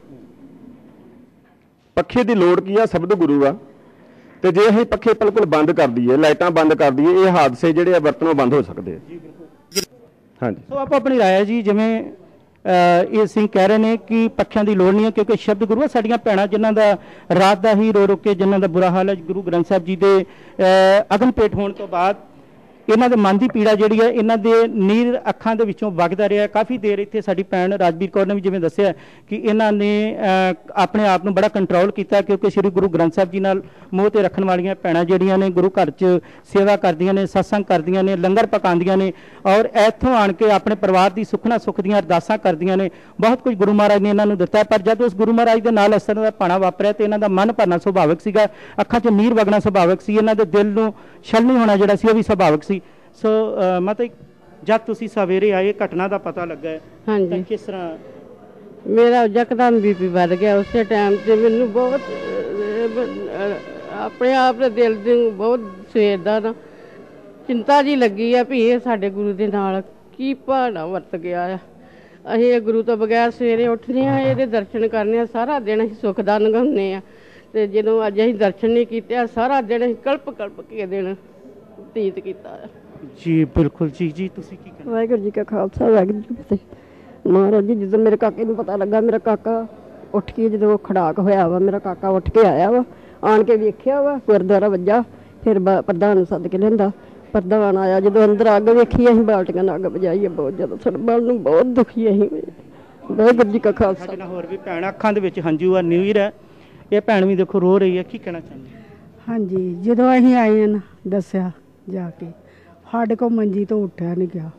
ਪੱਖੇ ਦੀ ਲੋੜ ਕੀ ਆ? ਸ਼ਬਦ ਗੁਰੂ ਆ। ਤੇ ਜੇ ਅਸੀਂ ਪੱਖੇ ਬਿਲਕੁਲ ਬੰਦ ਕਰ ਦਈਏ, ਲਾਈਟਾਂ ਬੰਦ ਕਰ ਦਈਏ, ਇਹ ਹਾਦਸੇ ਜਿਹੜੇ ਆ ਵਰਤੋਂ ਬੰਦ ਹੋ ਸਕਦੇ ਆ। ਹਾਂਜੀ, ਸੋ ਆਪੋ ਆਪਣੀ ਰਾਏ ਹੈ ਜੀ। ਜਿਵੇਂ ਇਹ ਸਿੰਘ ਕਹਿ ਰਹੇ ਨੇ ਕਿ ਪੱਖਿਆਂ ਦੀ ਲੋੜ ਨਹੀਂ ਹੈ ਕਿਉਂਕਿ ਸ਼ਬਦ ਗੁਰੂ ਆ। ਸਾਡੀਆਂ ਭੈਣਾਂ ਜਿਨ੍ਹਾਂ ਦਾ ਰਾਤ ਦਾ ਹੀ ਰੋ ਰੋ ਕੇ ਜਿਨ੍ਹਾਂ ਦਾ ਬੁਰਾ ਹਾਲ ਹੈ ਗੁਰੂ ਗ੍ਰੰਥ ਸਾਹਿਬ ਜੀ ਦੇ ਅਗਨ ਭੇਟ ਹੋਣ ਤੋਂ ਬਾਅਦ, ਇਹਨਾਂ ਦੇ ਮਨ ਦੀ ਪੀੜਾ ਜਿਹੜੀ ਹੈ, ਇਹਨਾਂ ਦੇ ਨੀਰ ਅੱਖਾਂ ਦੇ ਵਿੱਚੋਂ ਵਗਦਾ ਰਿਹਾ ਕਾਫੀ ਦੇਰ। ਇੱਥੇ ਸਾਡੀ ਭੈਣ ਰਾਜਵੀਰ ਕੌਰ ਨੇ ਵੀ ਜਿਵੇਂ ਦੱਸਿਆ ਕਿ ਇਹਨਾਂ ਨੇ ਆਪਣੇ ਆਪ ਨੂੰ ਬੜਾ ਕੰਟਰੋਲ ਕੀਤਾ ਕਿਉਂਕਿ ਸ੍ਰੀ ਗੁਰੂ ਗ੍ਰੰਥ ਸਾਹਿਬ ਜੀ ਨਾਲ ਮੋਹ ਤੇ ਰੱਖਣ ਵਾਲੀਆਂ ਭੈਣਾਂ ਜਿਹੜੀਆਂ ਨੇ ਗੁਰੂ ਘਰ 'ਚ ਸੇਵਾ ਕਰਦੀਆਂ ਨੇ, ਸਤਸੰਗ ਕਰਦੀਆਂ ਨੇ, ਲੰਗਰ ਪਕਾਉਂਦੀਆਂ ਨੇ ਔਰ ਇੱਥੋਂ ਆਣ ਕੇ ਆਪਣੇ ਪਰਿਵਾਰ ਦੀ ਸੁਖਨਾ ਸੁੱਖ ਦੀਆਂ ਅਰਦਾਸਾਂ ਕਰਦੀਆਂ ਨੇ। ਬਹੁਤ ਕੁਝ ਗੁਰੂ ਮਹਾਰਾਜ ਨੇ ਇਹਨਾਂ ਨੂੰ ਦਿੱਤਾ, ਪਰ ਜਦ ਉਸ ਗੁਰੂ ਮਹਾਰਾਜ ਦੇ ਨਾਲ ਇਸ ਤਰ੍ਹਾਂ ਦਾ ਭਾਣਾ ਵਾਪਰਿਆ ਤੇ ਇਹਨਾਂ ਦਾ ਮਨ ਭਰਨਾ ਸੁਭਾਵਿਕ ਸੀਗਾ, ਅੱਖਾਂ 'ਚ ਨੀਰ ਵਗਣਾ ਸੁਭਾਵਿਕ ਸੀ, ਇਹਨਾਂ ਦੇ ਦਿਲ ਨੂੰ ਛਲਣੀ ਹੋਣਾ ਜਿਹੜਾ ਸੀ ਉਹ ਵੀ ਸੁਭਾਵਿਕ ਸੀ। ਸੋ ਮਤਲਬ ਜਦ ਤੁਸੀਂ ਸਵੇਰੇ ਆਏ ਘਟਨਾ ਦਾ ਪਤਾ ਲੱਗਾ ਹਾਂਜੀ ਕਿਸ ਤਰ੍ਹਾਂ? ਮੇਰਾ ਯਕਦਮ ਬੀਪੀ ਵੱਧ ਗਿਆ ਉਸੇ ਟਾਈਮ ਤੇ। ਮੈਨੂੰ ਬਹੁਤ ਆਪਣੇ ਆਪ ਦੇ ਦਿਲ ਨੂੰ ਬਹੁਤ ਸਵੇਰ ਦਾ ਨਾ ਚਿੰਤਾ ਜੀ ਲੱਗੀ ਆ ਵੀ ਇਹ ਸਾਡੇ ਗੁਰੂ ਦੇ ਨਾਲ ਕੀ ਭਾਣਾ ਵਰਤ ਗਿਆ ਆ। ਅਸੀਂ ਇਹ ਗੁਰੂ ਤੋਂ ਬਗੈਰ ਸਵੇਰੇ ਉੱਠਦੇ ਹਾਂ, ਇਹਦੇ ਦਰਸ਼ਨ ਕਰਨੇ ਆ, ਸਾਰਾ ਦਿਨ ਅਸੀਂ ਸੁੱਖ ਦਾ ਲੰਘਾਉਂਦੇ ਆ। ਤੇ ਜਦੋਂ ਅੱਜ ਅਸੀਂ ਦਰਸ਼ਨ ਨਹੀਂ ਕੀਤੇ ਆ, ਸਾਰਾ ਦਿਨ ਅਸੀਂ ਕਲਪ ਕਲਪ ਕੇ ਦਿਨ ਬਤੀਤ ਕੀਤਾ ਆ। ਜੀ ਬਿਲਕੁਲ ਜੀ। ਜੀ ਤੁਸੀਂ ਕੀ ਕਹਿਣਾ? ਵਾਹਿਗੁਰੂ ਜੀ ਕਾ ਖਾਲਸਾ, ਵਾਹਿਗੁਰੂ ਜੀ ਕੀ ਫਤਿਹ। ਮਹਾਰਾਜ ਜੀ, ਜਦੋਂ ਮੇਰੇ ਕਾਕੇ ਨੂੰ ਪਤਾ ਲੱਗਾ, ਮੇਰਾ ਕਾਕਾ ਉੱਠ ਕੇ ਜਦੋਂ ਖੜਾਕ ਹੋਇਆ ਵਾ, ਮੇਰਾ ਕਾਕਾ ਉੱਠ ਕੇ ਆਇਆ ਵਾ, ਆਣ ਕੇ ਵੇਖਿਆ ਵਾ ਗੁਰਦੁਆਰਾ ਵੱਜਾ, ਫਿਰ ਪ੍ਰਧਾਨ ਨੂੰ ਸੱਦ ਕੇ ਲਿਆਂਦਾ। ਪ੍ਰਧਾਨ ਆਇਆ, ਜਦੋਂ ਅੰਦਰ ਅੱਗ ਵੇਖੀ, ਅਸੀਂ ਬਾਲਟੀਆਂ ਨਾਲ ਅੱਗ ਬੁਝਾਈ। ਬਹੁਤ ਜ਼ਿਆਦਾ ਸੜਬਲ ਨੂੰ ਬਹੁਤ ਦੁਖੀ ਅਸੀਂ ਹੋਏ। ਵਾਹਿਗੁਰੂ ਜੀ ਕਾ ਖਾਲਸਾ। ਸਾਡੇ ਨਾਲ ਹੋਰ ਵੀ ਭੈਣ, ਅੱਖਾਂ ਦੇ ਵਿੱਚ ਹੰਝੂ ਆ, ਨੀਰ ਹੈ। ਇਹ ਭੈਣ ਵੀ ਦੇਖੋ ਰੋ ਰਹੀ ਹੈ, ਕੀ ਕਹਿਣਾ ਚਾਹੁੰਦੀ? ਹਾਂਜੀ, ਜਦੋਂ ਅਸੀਂ ਆਏ ਨਾ ਦੱਸਿਆ ਜਾ ਕੇ, ਸਾਡੇ ਕੋਲ ਮੰਜੀ ਤੋਂ ਉੱਠਿਆ ਨਹੀਂ ਗਿਆ।